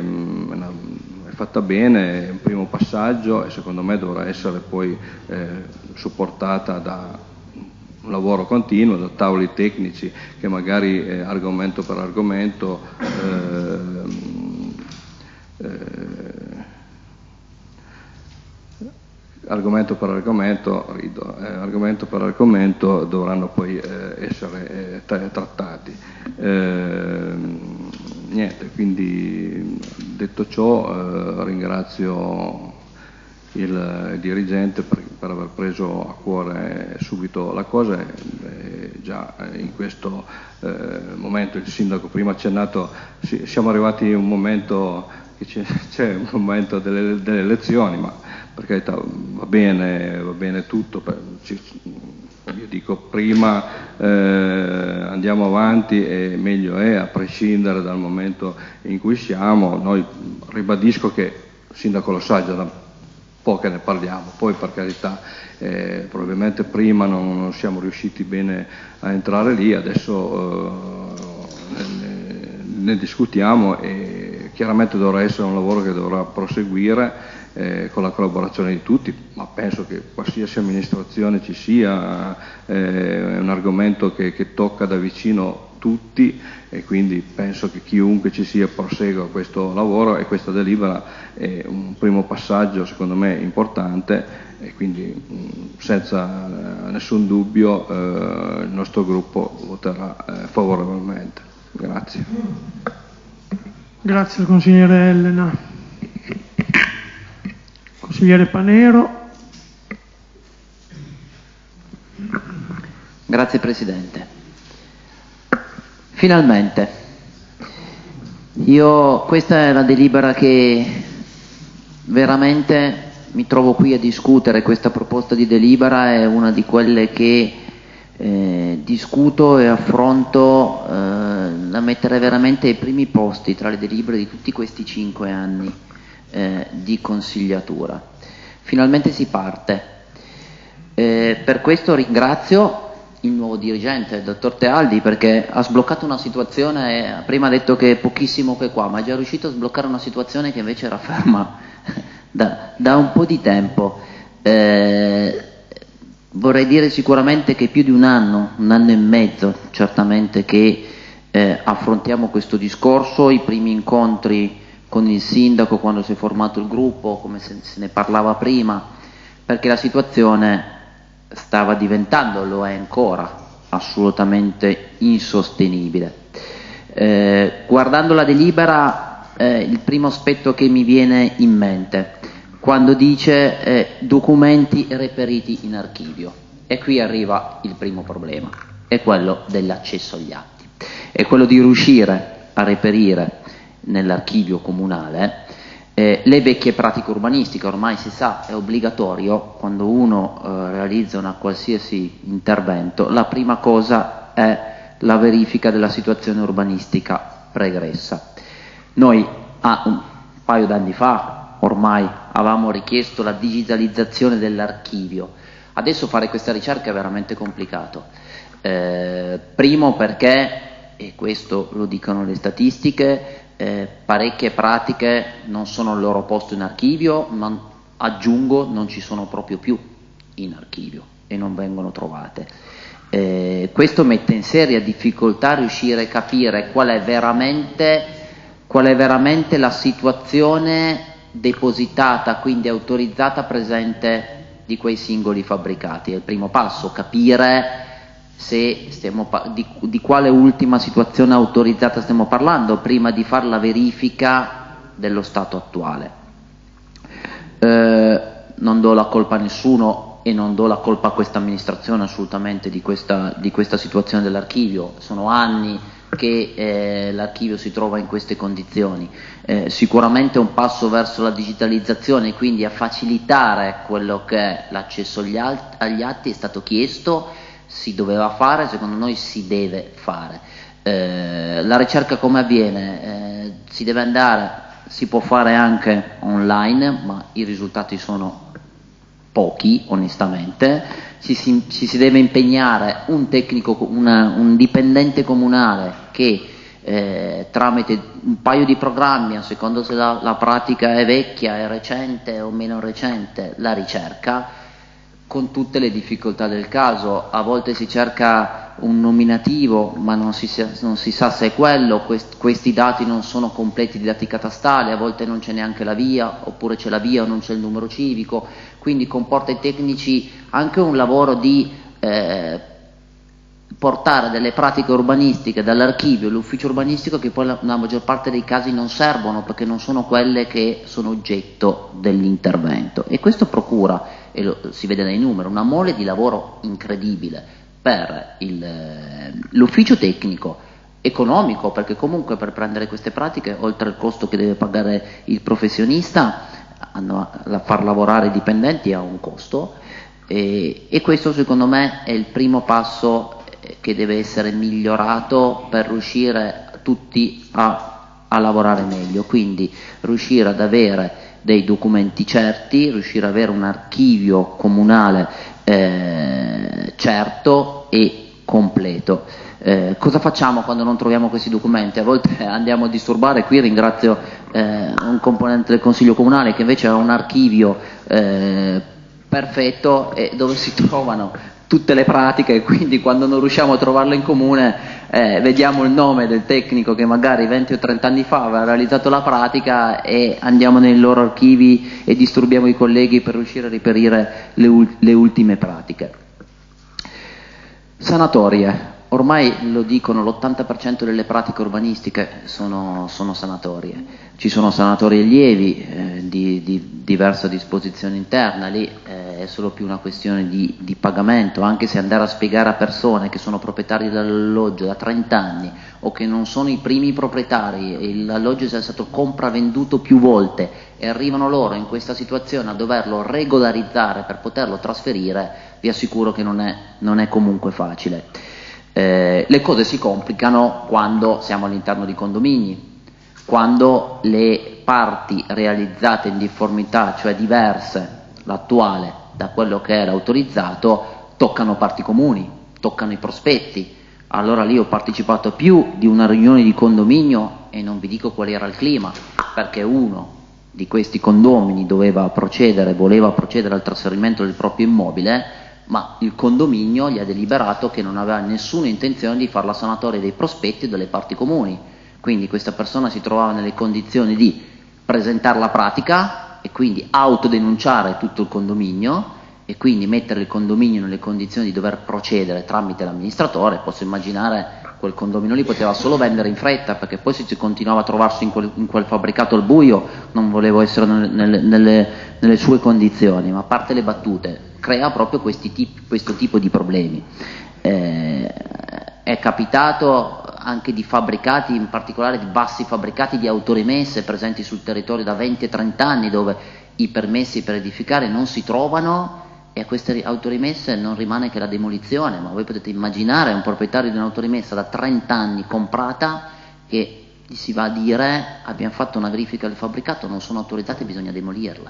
è fatta bene, è un primo passaggio, e secondo me dovrà essere poi eh, supportata da un lavoro continuo, da tavoli tecnici che magari eh, argomento per argomento eh, eh, argomento per argomento, rido, eh, argomento per argomento dovranno poi eh, essere eh, tra- trattati. Eh, niente, quindi detto ciò eh, ringrazio il, il dirigente per, per aver preso a cuore subito la cosa, e eh, già in questo eh, momento il sindaco prima ha accennato, sì, siamo arrivati in un momento che c'è, c'è un momento delle, delle elezioni, ma per carità va bene, va bene tutto, per, ci, io dico prima eh, andiamo avanti e meglio è, a prescindere dal momento in cui siamo. Noi ribadisco che il sindaco lo sa, già da po' che ne parliamo, poi per carità eh, probabilmente prima non, non siamo riusciti bene a entrare lì, adesso eh, ne, ne discutiamo, e chiaramente dovrà essere un lavoro che dovrà proseguire Eh, con la collaborazione di tutti, ma penso che qualsiasi amministrazione ci sia, eh, è un argomento che, che tocca da vicino tutti, e quindi penso che chiunque ci sia prosegua questo lavoro, e questa delibera è un primo passaggio secondo me importante, e quindi mh, senza eh, nessun dubbio eh, il nostro gruppo voterà eh, favorevolmente. Grazie. Grazie al consigliere Elena. Consigliere Panero. Grazie Presidente. Finalmente. Io, questa è la delibera che veramente mi trovo qui a discutere. Questa proposta di delibera è una di quelle che eh, discuto e affronto eh, da mettere veramente ai primi posti tra le delibere di tutti questi cinque anni eh, di consigliatura. Finalmente si parte. Eh, per questo ringrazio il nuovo dirigente, il dottor Tealdi, perché ha sbloccato una situazione, prima ha detto che è pochissimo che qua, ma è già riuscito a sbloccare una situazione che invece era ferma da, da un po' di tempo. Eh, vorrei dire sicuramente che più di un anno, un anno e mezzo certamente che eh, affrontiamo questo discorso, i primi incontri con il sindaco quando si è formato il gruppo, come se, se ne parlava prima, perché la situazione stava diventando, lo è ancora, assolutamente insostenibile. Eh, guardando la delibera, eh, il primo aspetto che mi viene in mente, quando dice eh, documenti reperiti in archivio, e qui arriva il primo problema, è quello dell'accesso agli atti, è quello di riuscire a reperire nell'archivio comunale Eh, le vecchie pratiche urbanistiche. Ormai si sa, è obbligatorio, quando uno eh, realizza una qualsiasi intervento, la prima cosa è la verifica della situazione urbanistica pregressa. Noi ah, un paio d'anni fa ormai avevamo richiesto la digitalizzazione dell'archivio. Adesso fare questa ricerca è veramente complicato. Eh, primo perché, e questo lo dicono le statistiche, Eh, parecchie pratiche non sono al loro posto in archivio, ma aggiungo non ci sono proprio più in archivio e non vengono trovate. Eh, questo mette in seria difficoltà riuscire a capire qual è veramente, qual è veramente la situazione depositata, quindi autorizzata, presente di quei singoli fabbricati. È il primo passo, capire se stiamo di, di quale ultima situazione autorizzata stiamo parlando prima di fare la verifica dello stato attuale. Eh, non do la colpa a nessuno e non do la colpa a questa amministrazione assolutamente di questa, di questa situazione dell'archivio. Sono anni che eh, l'archivio si trova in queste condizioni. Eh, sicuramente un passo verso la digitalizzazione, quindi a facilitare quello che è l'accesso agli, alt- agli atti, è stato chiesto, si doveva fare, secondo noi si deve fare. Eh, la ricerca come avviene? Eh, si deve andare, si può fare anche online, ma i risultati sono pochi, onestamente. Ci si, ci si deve impegnare un tecnico, una, un dipendente comunale che eh, tramite un paio di programmi, a seconda se la, la pratica è vecchia, è recente o meno recente, la ricerca, con tutte le difficoltà del caso. A volte si cerca un nominativo ma non si, non si sa se è quello, Quest, questi dati non sono completi di dati catastali, a volte non c'è neanche la via, oppure c'è la via o non c'è il numero civico, quindi comporta ai tecnici anche un lavoro di eh, portare delle pratiche urbanistiche dall'archivio all'ufficio urbanistico che poi la, la maggior parte dei casi non servono perché non sono quelle che sono oggetto dell'intervento, e questo procura, e lo, si vede dai numeri, una mole di lavoro incredibile per il, l'ufficio tecnico, economico, perché comunque per prendere queste pratiche, oltre al costo che deve pagare il professionista, a, a far lavorare i dipendenti ha un costo, e, e questo secondo me è il primo passo che deve essere migliorato per riuscire tutti a, a lavorare meglio, quindi riuscire ad avere dei documenti certi, riuscire ad avere un archivio comunale eh, certo e completo. Eh, cosa facciamo quando non troviamo questi documenti? A volte andiamo a disturbare, qui ringrazio eh, un componente del Consiglio Comunale che invece ha un archivio eh, perfetto e dove si trovano tutte le pratiche, e quindi quando non riusciamo a trovarle in comune eh, vediamo il nome del tecnico che magari venti o trenta anni fa aveva realizzato la pratica e andiamo nei loro archivi e disturbiamo i colleghi per riuscire a reperire le, ul- le ultime pratiche. Sanatorie. ormai lo dicono, l'ottanta per cento delle pratiche urbanistiche sono, sono sanatorie. Ci sono sanatorie lievi eh, di, di diversa disposizione interna, lì eh, è solo più una questione di, di pagamento, anche se andare a spiegare a persone che sono proprietari dell'alloggio da trenta anni o che non sono i primi proprietari, l'alloggio sia stato compravenduto più volte e arrivano loro in questa situazione a doverlo regolarizzare per poterlo trasferire, vi assicuro che non è, non è comunque facile. Eh, le cose si complicano quando siamo all'interno di condomini, quando le parti realizzate in difformità, cioè diverse, l'attuale da quello che era autorizzato, toccano parti comuni, toccano i prospetti. Allora lì ho partecipato a più di una riunione di condominio e non vi dico qual era il clima, perché uno di questi condomini doveva procedere, voleva procedere al trasferimento del proprio immobile, ma il condominio gli ha deliberato che non aveva nessuna intenzione di fare la sanatoria dei prospetti e delle parti comuni. Quindi questa persona si trovava nelle condizioni di presentare la pratica e quindi autodenunciare tutto il condominio e quindi mettere il condominio nelle condizioni di dover procedere tramite l'amministratore. Posso immaginare quel condominio lì poteva solo vendere in fretta, perché poi se si continuava a trovarsi in quel, in quel fabbricato al buio non volevo essere nelle, nelle, nelle sue condizioni, ma a parte le battute crea proprio questi tipi, questo tipo di problemi. Eh, è capitato anche di fabbricati, in particolare di bassi fabbricati di autorimesse presenti sul territorio da venti e trenta anni, dove i permessi per edificare non si trovano e a queste autorimesse non rimane che la demolizione. Ma voi potete immaginare un proprietario di un'autorimessa da trenta anni comprata che gli si va a dire: abbiamo fatto una verifica del fabbricato, non sono autorizzate, bisogna demolirle.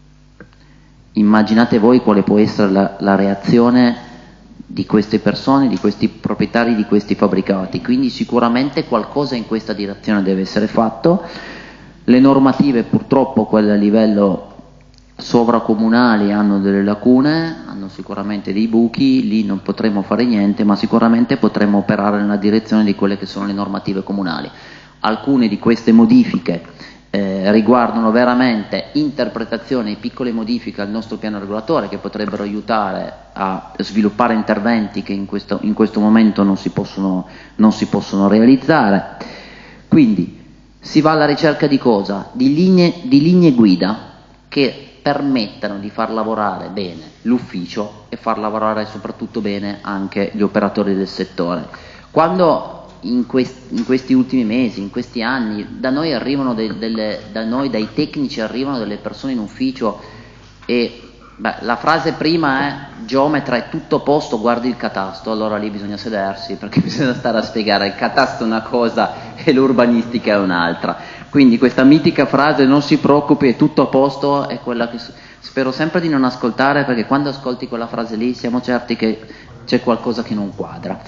Immaginate voi quale può essere la, la reazione di queste persone, di questi proprietari di questi fabbricati. Quindi sicuramente qualcosa in questa direzione deve essere fatto. Le normative purtroppo, quelle a livello sovracomunali, hanno delle lacune, hanno sicuramente dei buchi, lì non potremo fare niente, ma sicuramente potremo operare nella direzione di quelle che sono le normative comunali. Alcune di queste modifiche Eh, riguardano veramente interpretazioni e piccole modifiche al nostro piano regolatore che potrebbero aiutare a sviluppare interventi che in questo, in questo momento non si possono, non si possono realizzare. Quindi si va alla ricerca di cosa? Di linee, di linee guida che permettano di far lavorare bene l'ufficio e far lavorare soprattutto bene anche gli operatori del settore. Quando In questi, in questi ultimi mesi, in questi anni, da noi arrivano de, delle, da noi, dai tecnici arrivano delle persone in ufficio e beh, la frase prima è: geometra, è tutto a posto, guardi il catasto. Allora lì bisogna sedersi, perché bisogna stare a spiegare: il catasto è una cosa e l'urbanistica è un'altra. Quindi questa mitica frase "non si preoccupi, è tutto a posto" è quella che spero sempre di non ascoltare, perché quando ascolti quella frase lì siamo certi che c'è qualcosa che non quadra.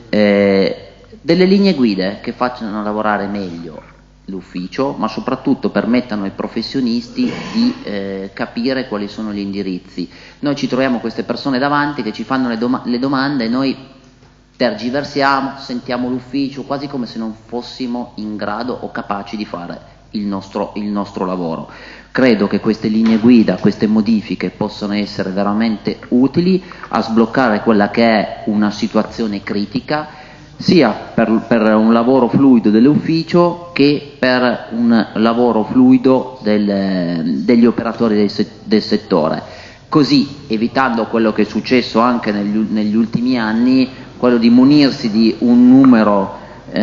Eh, delle linee guide che facciano lavorare meglio l'ufficio, ma soprattutto permettano ai professionisti di eh, capire quali sono gli indirizzi. Noi ci troviamo queste persone davanti che ci fanno le, doma- le domande e noi tergiversiamo, sentiamo l'ufficio quasi come se non fossimo in grado o capaci di fare il nostro, il nostro lavoro. Credo che queste linee guida, queste modifiche possano essere veramente utili a sbloccare quella che è una situazione critica, sia per, per un lavoro fluido dell'ufficio che per un lavoro fluido del, degli operatori del, del settore, così evitando quello che è successo anche negli, negli ultimi anni, quello di munirsi di un numero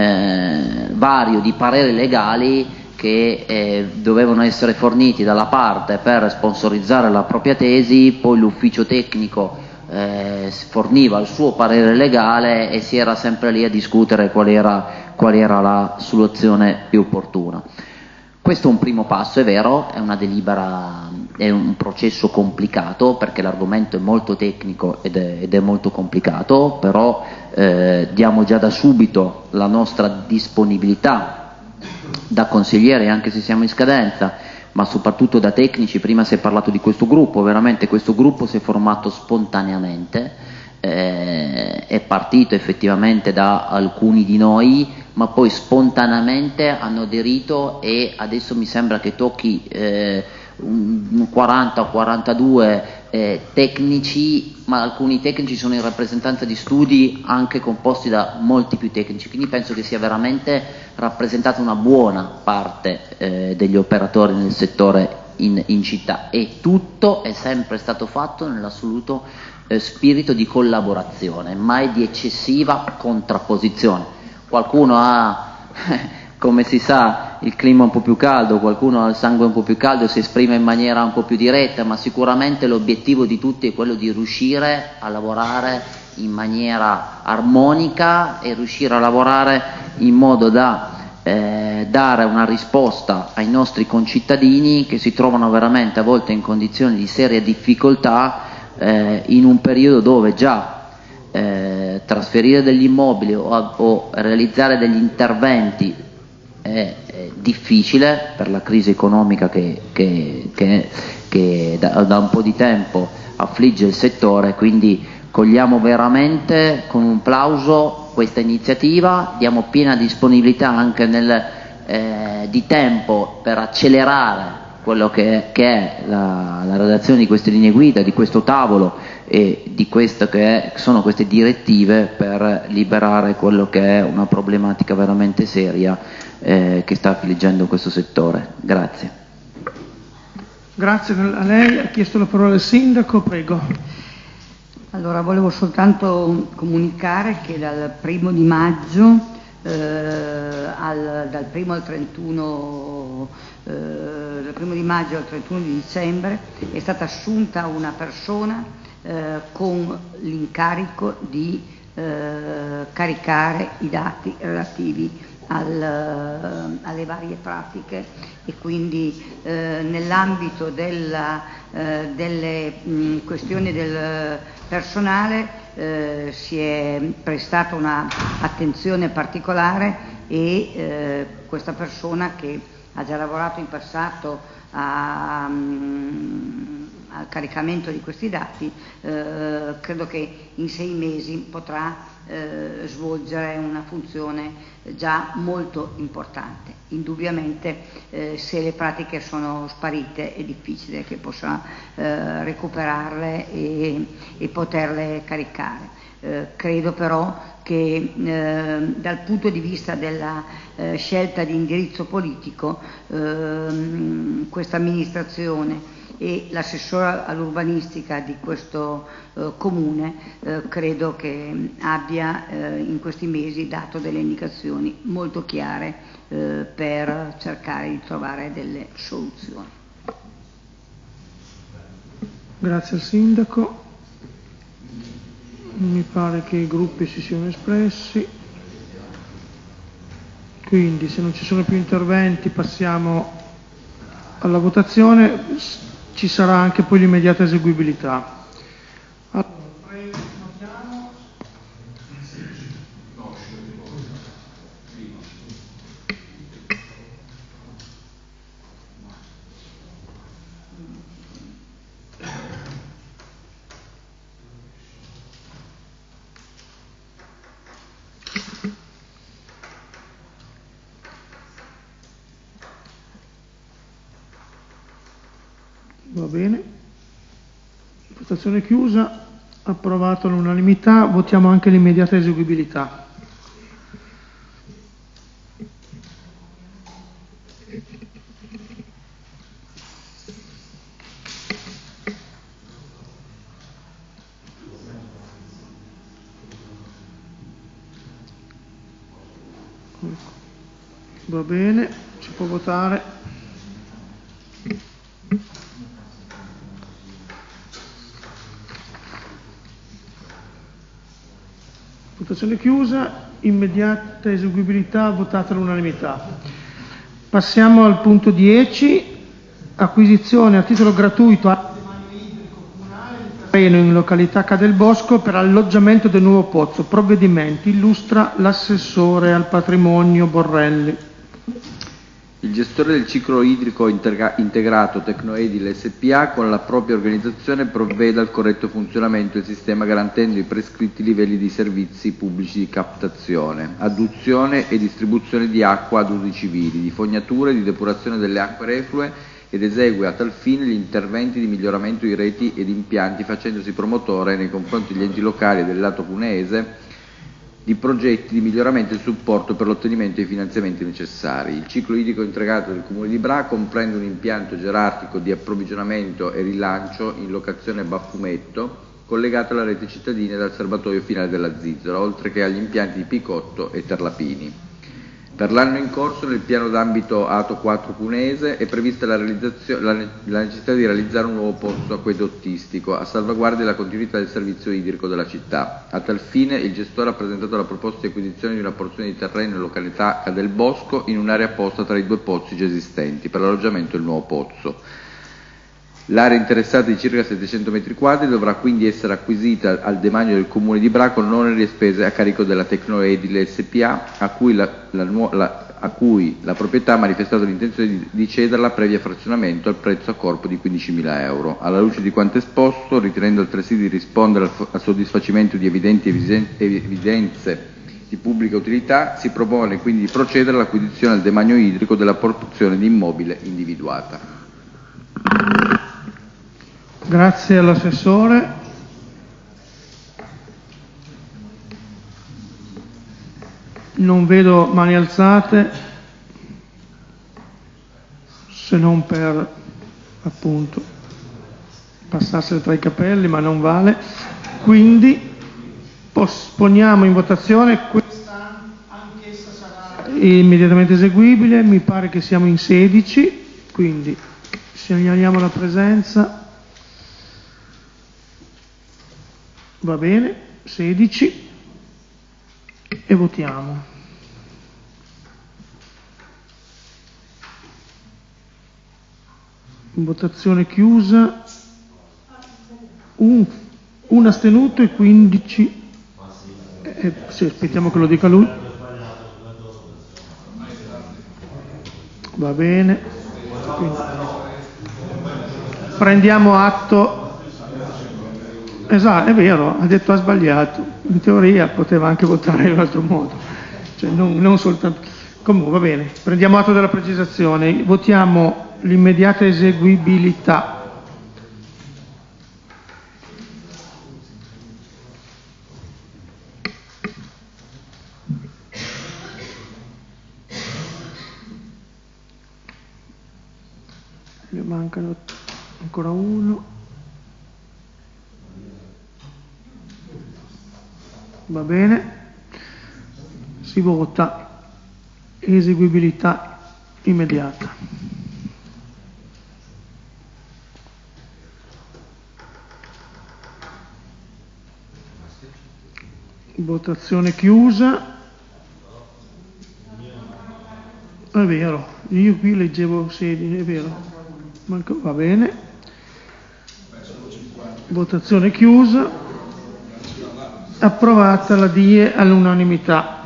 eh, vario di pareri legali che eh, dovevano essere forniti dalla parte per sponsorizzare la propria tesi, poi l'ufficio tecnico Eh, forniva il suo parere legale e si era sempre lì a discutere qual era, qual era la soluzione più opportuna. Questo è un primo passo, è vero, è una delibera, è un processo complicato perché l'argomento è molto tecnico ed è, ed è molto complicato, però eh, diamo già da subito la nostra disponibilità da consigliere, anche se siamo in scadenza, ma soprattutto da tecnici. Prima si è parlato di questo gruppo, veramente questo gruppo si è formato spontaneamente, eh, è partito effettivamente da alcuni di noi, ma poi spontaneamente hanno aderito e adesso mi sembra che tocchi eh, un quaranta o quarantadue eh, tecnici, ma alcuni tecnici sono in rappresentanza di studi anche composti da molti più tecnici, quindi penso che sia veramente rappresentata una buona parte eh, degli operatori nel settore in, in città, e tutto è sempre stato fatto nell'assoluto eh, spirito di collaborazione, mai di eccessiva contrapposizione. Qualcuno ha come si sa il clima un po' più caldo, qualcuno ha il sangue un po' più caldo e si esprime in maniera un po' più diretta, ma sicuramente l'obiettivo di tutti è quello di riuscire a lavorare in maniera armonica e riuscire a lavorare in modo da eh, dare una risposta ai nostri concittadini che si trovano veramente a volte in condizioni di seria difficoltà eh, in un periodo dove già eh, trasferire degli immobili o, o realizzare degli interventi è, è difficile per la crisi economica che, che, che, che da, da un po' di tempo affligge il settore, quindi cogliamo veramente con un plauso questa iniziativa, diamo piena disponibilità anche nel, eh, di tempo per accelerare quello che è, che è la, la redazione di queste linee guida, di questo tavolo e di questo che è, sono queste direttive per liberare quello che è una problematica veramente seria eh, che sta affliggendo questo settore. Grazie. Grazie a lei. Ha chiesto la parola il sindaco, prego. Allora, volevo soltanto comunicare che dal primo di maggio, eh, al, dal primo al trentuno, eh, dal primo di maggio al trentuno di dicembre è stata assunta una persona eh, con l'incarico di eh, caricare i dati relativi al, alle varie pratiche, e quindi eh, nell'ambito della, eh, delle mh, questioni del personale eh, si è prestata una attenzione particolare e eh, questa persona, che ha già lavorato in passato a, um, al caricamento di questi dati, eh, credo che in sei mesi potrà eh, svolgere una funzione già molto importante. Indubbiamente eh, se le pratiche sono sparite è difficile che possa eh, recuperarle e, e poterle caricare. Eh, credo però che eh, dal punto di vista della eh, scelta di indirizzo politico eh, questa amministrazione e l'assessore all'urbanistica di questo eh, comune eh, credo che abbia eh, in questi mesi dato delle indicazioni molto chiare eh, per cercare di trovare delle soluzioni. Grazie al sindaco. Mi pare che i gruppi si siano espressi, quindi se non ci sono più interventi passiamo alla votazione. Ci sarà anche poi l'immediata eseguibilità. Va bene, votazione chiusa, approvato all'unanimità, votiamo anche l'immediata eseguibilità. Va bene, si può votare. Votazione chiusa, immediata eseguibilità, votata all'unanimità. Passiamo al punto dieci, acquisizione a titolo gratuito a terreno in località Cadelbosco per alloggiamento del nuovo pozzo. Provvedimenti, illustra l'assessore al patrimonio Borrelli. Il gestore del ciclo idrico integra- integrato Tecnoedile S P A con la propria organizzazione provvede al corretto funzionamento del sistema garantendo i prescritti livelli di servizi pubblici di captazione, adduzione e distribuzione di acqua ad usi civili, di fognature, di depurazione delle acque reflue ed esegue a tal fine gli interventi di miglioramento di reti ed impianti, facendosi promotore nei confronti degli enti locali e del lato cuneese di progetti di miglioramento e supporto per l'ottenimento dei finanziamenti necessari. Il ciclo idrico integrato del Comune di Bra comprende un impianto gerarchico di approvvigionamento e rilancio in locazione Baffumetto, collegato alla rete cittadina dal serbatoio finale della Zizzola, oltre che agli impianti di Picotto e Terlapini. Per l'anno in corso, nel piano d'ambito Ato quattro Cunese, è prevista la, la, la necessità di realizzare un nuovo pozzo acquedottistico a salvaguardia della continuità del servizio idrico della città. A tal fine, il gestore ha presentato la proposta di acquisizione di una porzione di terreno in località Cadelbosco in un'area apposta tra i due pozzi già esistenti per l'alloggiamento del nuovo pozzo. L'area interessata di circa settecento metri quadri dovrà quindi essere acquisita al demanio del Comune di Bra con oneri e spese a carico della Tecnoedile S P A, a cui la, la, la, a cui la proprietà ha manifestato l'intenzione di, di cederla previa frazionamento al prezzo a corpo di quindicimila euro. Alla luce di quanto esposto, ritenendo altresì di rispondere al, al soddisfacimento di evidenti evidenze di pubblica utilità, si propone quindi di procedere all'acquisizione al demanio idrico della porzione di immobile individuata. Grazie all'assessore. Non vedo mani alzate, se non per appunto passarsene tra i capelli, ma non vale. Quindi poniamo in votazione questa, anch'essa sarà immediatamente eseguibile. Mi pare che siamo in sedici, quindi segnaliamo la presenza. Va bene, sedici e votiamo. Votazione chiusa, un, un astenuto e quindici. Eh, sì, aspettiamo che lo dica lui. Va bene. Quindi, prendiamo atto. Esatto, è vero, ha detto ha sbagliato, in teoria poteva anche votare in un altro modo, cioè non, non soltanto. Comunque va bene, prendiamo atto della precisazione, votiamo l'immediata eseguibilità. Ne mancano ancora uno. Va bene, si vota eseguibilità immediata. Votazione chiusa. È vero, io qui leggevo sedici, è vero. Va bene. Votazione chiusa. Approvata la D I E all'unanimità.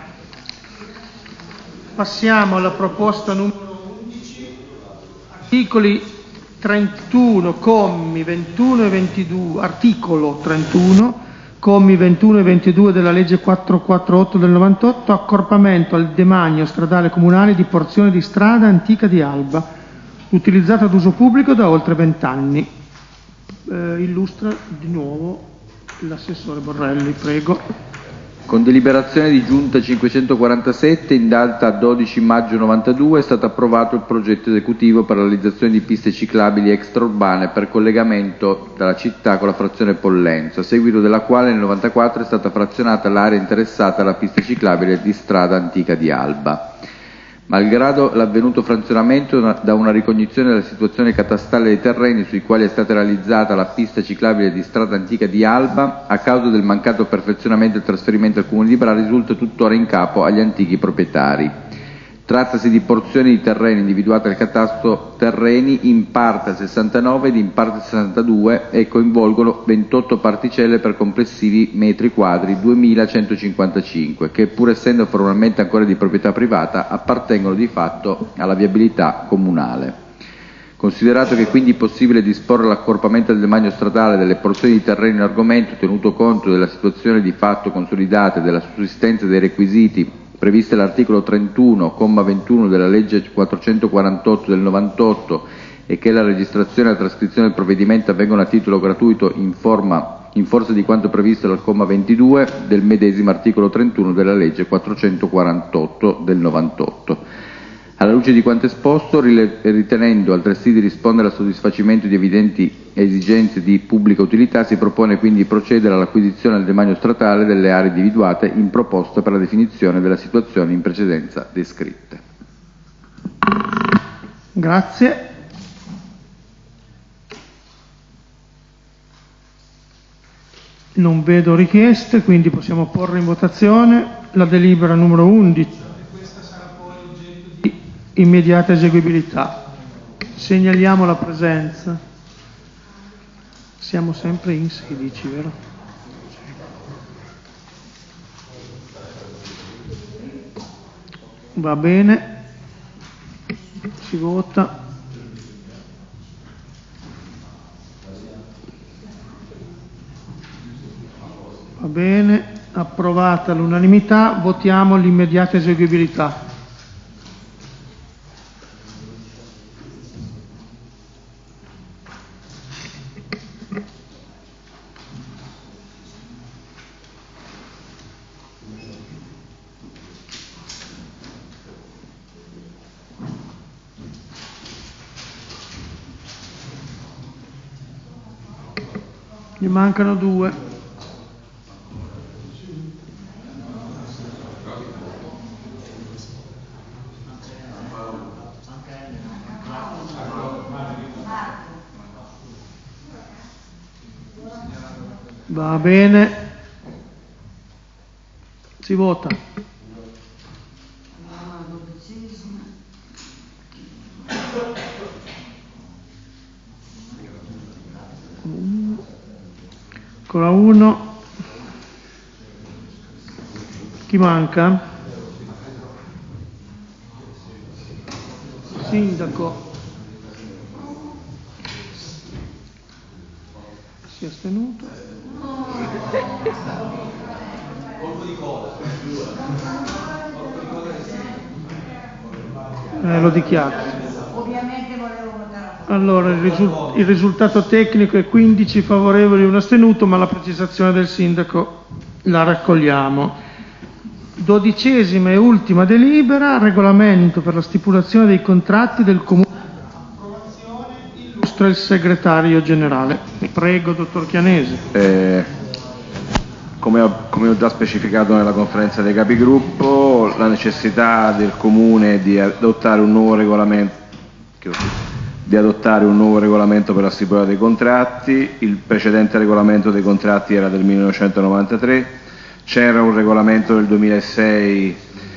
Passiamo alla proposta numero undici, articoli trentuno, commi ventuno e ventidue, articolo trentuno, commi ventuno e ventidue della legge quattrocentoquarantotto del novantotto, accorpamento al demanio stradale comunale di porzione di strada antica di Alba, utilizzata ad uso pubblico da oltre vent'anni. Eh, illustra di nuovo l'assessore Borrelli, prego. Con deliberazione di giunta cinquecentoquarantasette in data dodici maggio novantadue è stato approvato il progetto esecutivo per la realizzazione di piste ciclabili extraurbane per collegamento dalla città con la frazione Pollenzo, a seguito della quale nel novantaquattro è stata frazionata l'area interessata alla pista ciclabile di strada antica di Alba. Malgrado l'avvenuto frazionamento da una ricognizione della situazione catastale dei terreni sui quali è stata realizzata la pista ciclabile di strada antica di Alba, a causa del mancato perfezionamento e trasferimento al Comune di Bra risulta tuttora in capo agli antichi proprietari. Trattasi di porzioni di terreni individuate al catasto terreni in parte sessantanove ed in parte sessantadue e coinvolgono ventotto particelle per complessivi metri quadri duemilacentocinquantacinque, che pur essendo formalmente ancora di proprietà privata appartengono di fatto alla viabilità comunale. Considerato che è quindi possibile disporre l'accorpamento del demanio stradale delle porzioni di terreno in argomento, tenuto conto della situazione di fatto consolidata e della sussistenza dei requisiti previste all'articolo trentuno, comma ventuno della legge quattrocentoquarantotto del novantotto e che la registrazione e la trascrizione del provvedimento avvengono a titolo gratuito in forma in forza di quanto previsto dal comma ventidue del medesimo articolo trentuno della legge quattrocentoquarantotto del novantotto. Alla luce di quanto esposto, ritenendo altresì di rispondere al soddisfacimento di evidenti esigenze di pubblica utilità, si propone quindi di procedere all'acquisizione del demanio statale delle aree individuate in proposta per la definizione della situazione in precedenza descritte. Grazie. Non vedo richieste, quindi possiamo porre in votazione la delibera numero undici. Questa sarà poi oggetto di immediata eseguibilità. Segnaliamo la presenza. Siamo sempre in sedici, vero? Va bene. Si vota. Va bene, approvata all'unanimità, votiamo l'immediata eseguibilità. Ne mancano due. Va bene, si vota. Ancora uno. Chi manca? Sindaco. Si è astenuto. Eh, lo dichiaro. Ovviamente volevo votare. Allora, il, risul- il risultato tecnico è quindici favorevoli e un astenuto, ma la precisazione del sindaco la raccogliamo. Dodicesima e ultima delibera, regolamento per la stipulazione dei contratti del Comune. Approvazione, illustra il segretario generale. Prego, dottor Chianese. Eh, come, ho, come ho già specificato nella conferenza dei capigruppo, la necessità del Comune di adottare un nuovo regolamento, di adottare un nuovo regolamento per la stipula dei contratti. Il precedente regolamento dei contratti era del millenovecentonovantatré, c'era un regolamento del duemilasei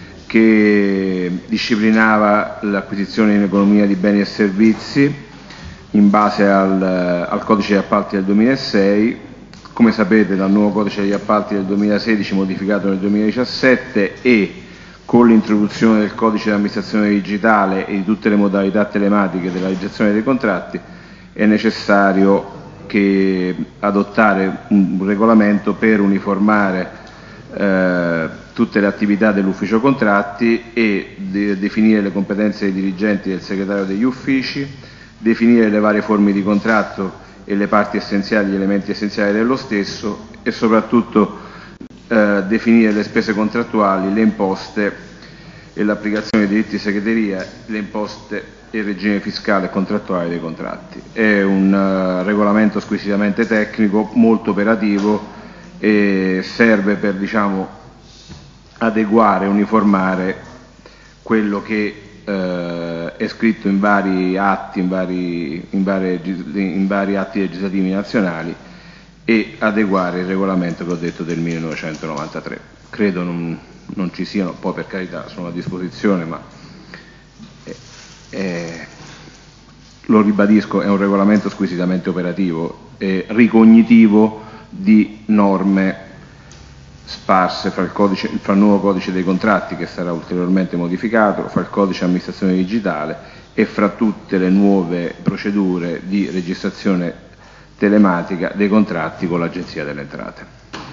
che disciplinava l'acquisizione in economia di beni e servizi in base al, al codice degli appalti del duemilasei. Come sapete, dal nuovo codice degli appalti del duemilasedici modificato nel duemiladiciassette e con l'introduzione del codice di amministrazione digitale e di tutte le modalità telematiche della realizzazione dei contratti, è necessario che adottare un regolamento per uniformare eh, tutte le attività dell'ufficio contratti e de- definire le competenze dei dirigenti del segretario degli uffici, definire le varie forme di contratto e le parti essenziali, gli elementi essenziali dello stesso e soprattutto eh, definire le spese contrattuali, le imposte e l'applicazione dei diritti di segreteria, le imposte e il regime fiscale e contrattuale dei contratti. È un uh, regolamento squisitamente tecnico, molto operativo e serve per, diciamo, adeguare, uniformare quello che eh, è scritto in vari atti, in vari, in, varie, in vari atti legislativi nazionali e adeguare il regolamento che ho detto del millenovecentonovantatré. Credo non, non ci siano, poi per carità sono a disposizione, ma eh, eh, lo ribadisco, è un regolamento squisitamente operativo e ricognitivo di norme sparse fra il, codice, fra il nuovo codice dei contratti che sarà ulteriormente modificato, fra il codice amministrazione digitale e fra tutte le nuove procedure di registrazione telematica dei contratti con l'Agenzia delle Entrate.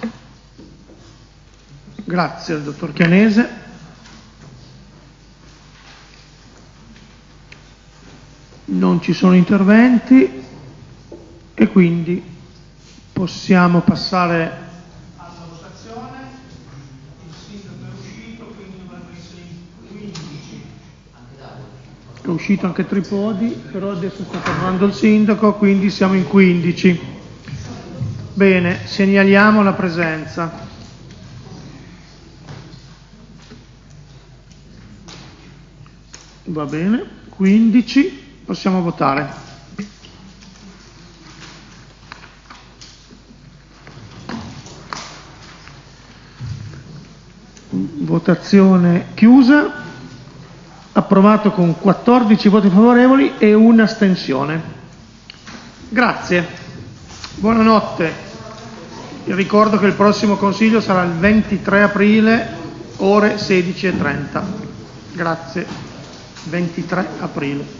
Grazie al dottor Chianese. Non Non ci sono interventi e quindi possiamo passare alla votazione. Il sindaco è uscito, quindi dovrebbe essere in quindici. È uscito anche Tripodi, però adesso sta parlando il sindaco, quindi siamo in quindici. Bene, segnaliamo la presenza. Va bene, quindici, possiamo votare. Votazione chiusa, approvato con quattordici voti favorevoli e un'astensione. Grazie, buonanotte. Vi ricordo che il prossimo consiglio sarà il ventitré aprile, ore sedici e trenta. Grazie. ventitré aprile.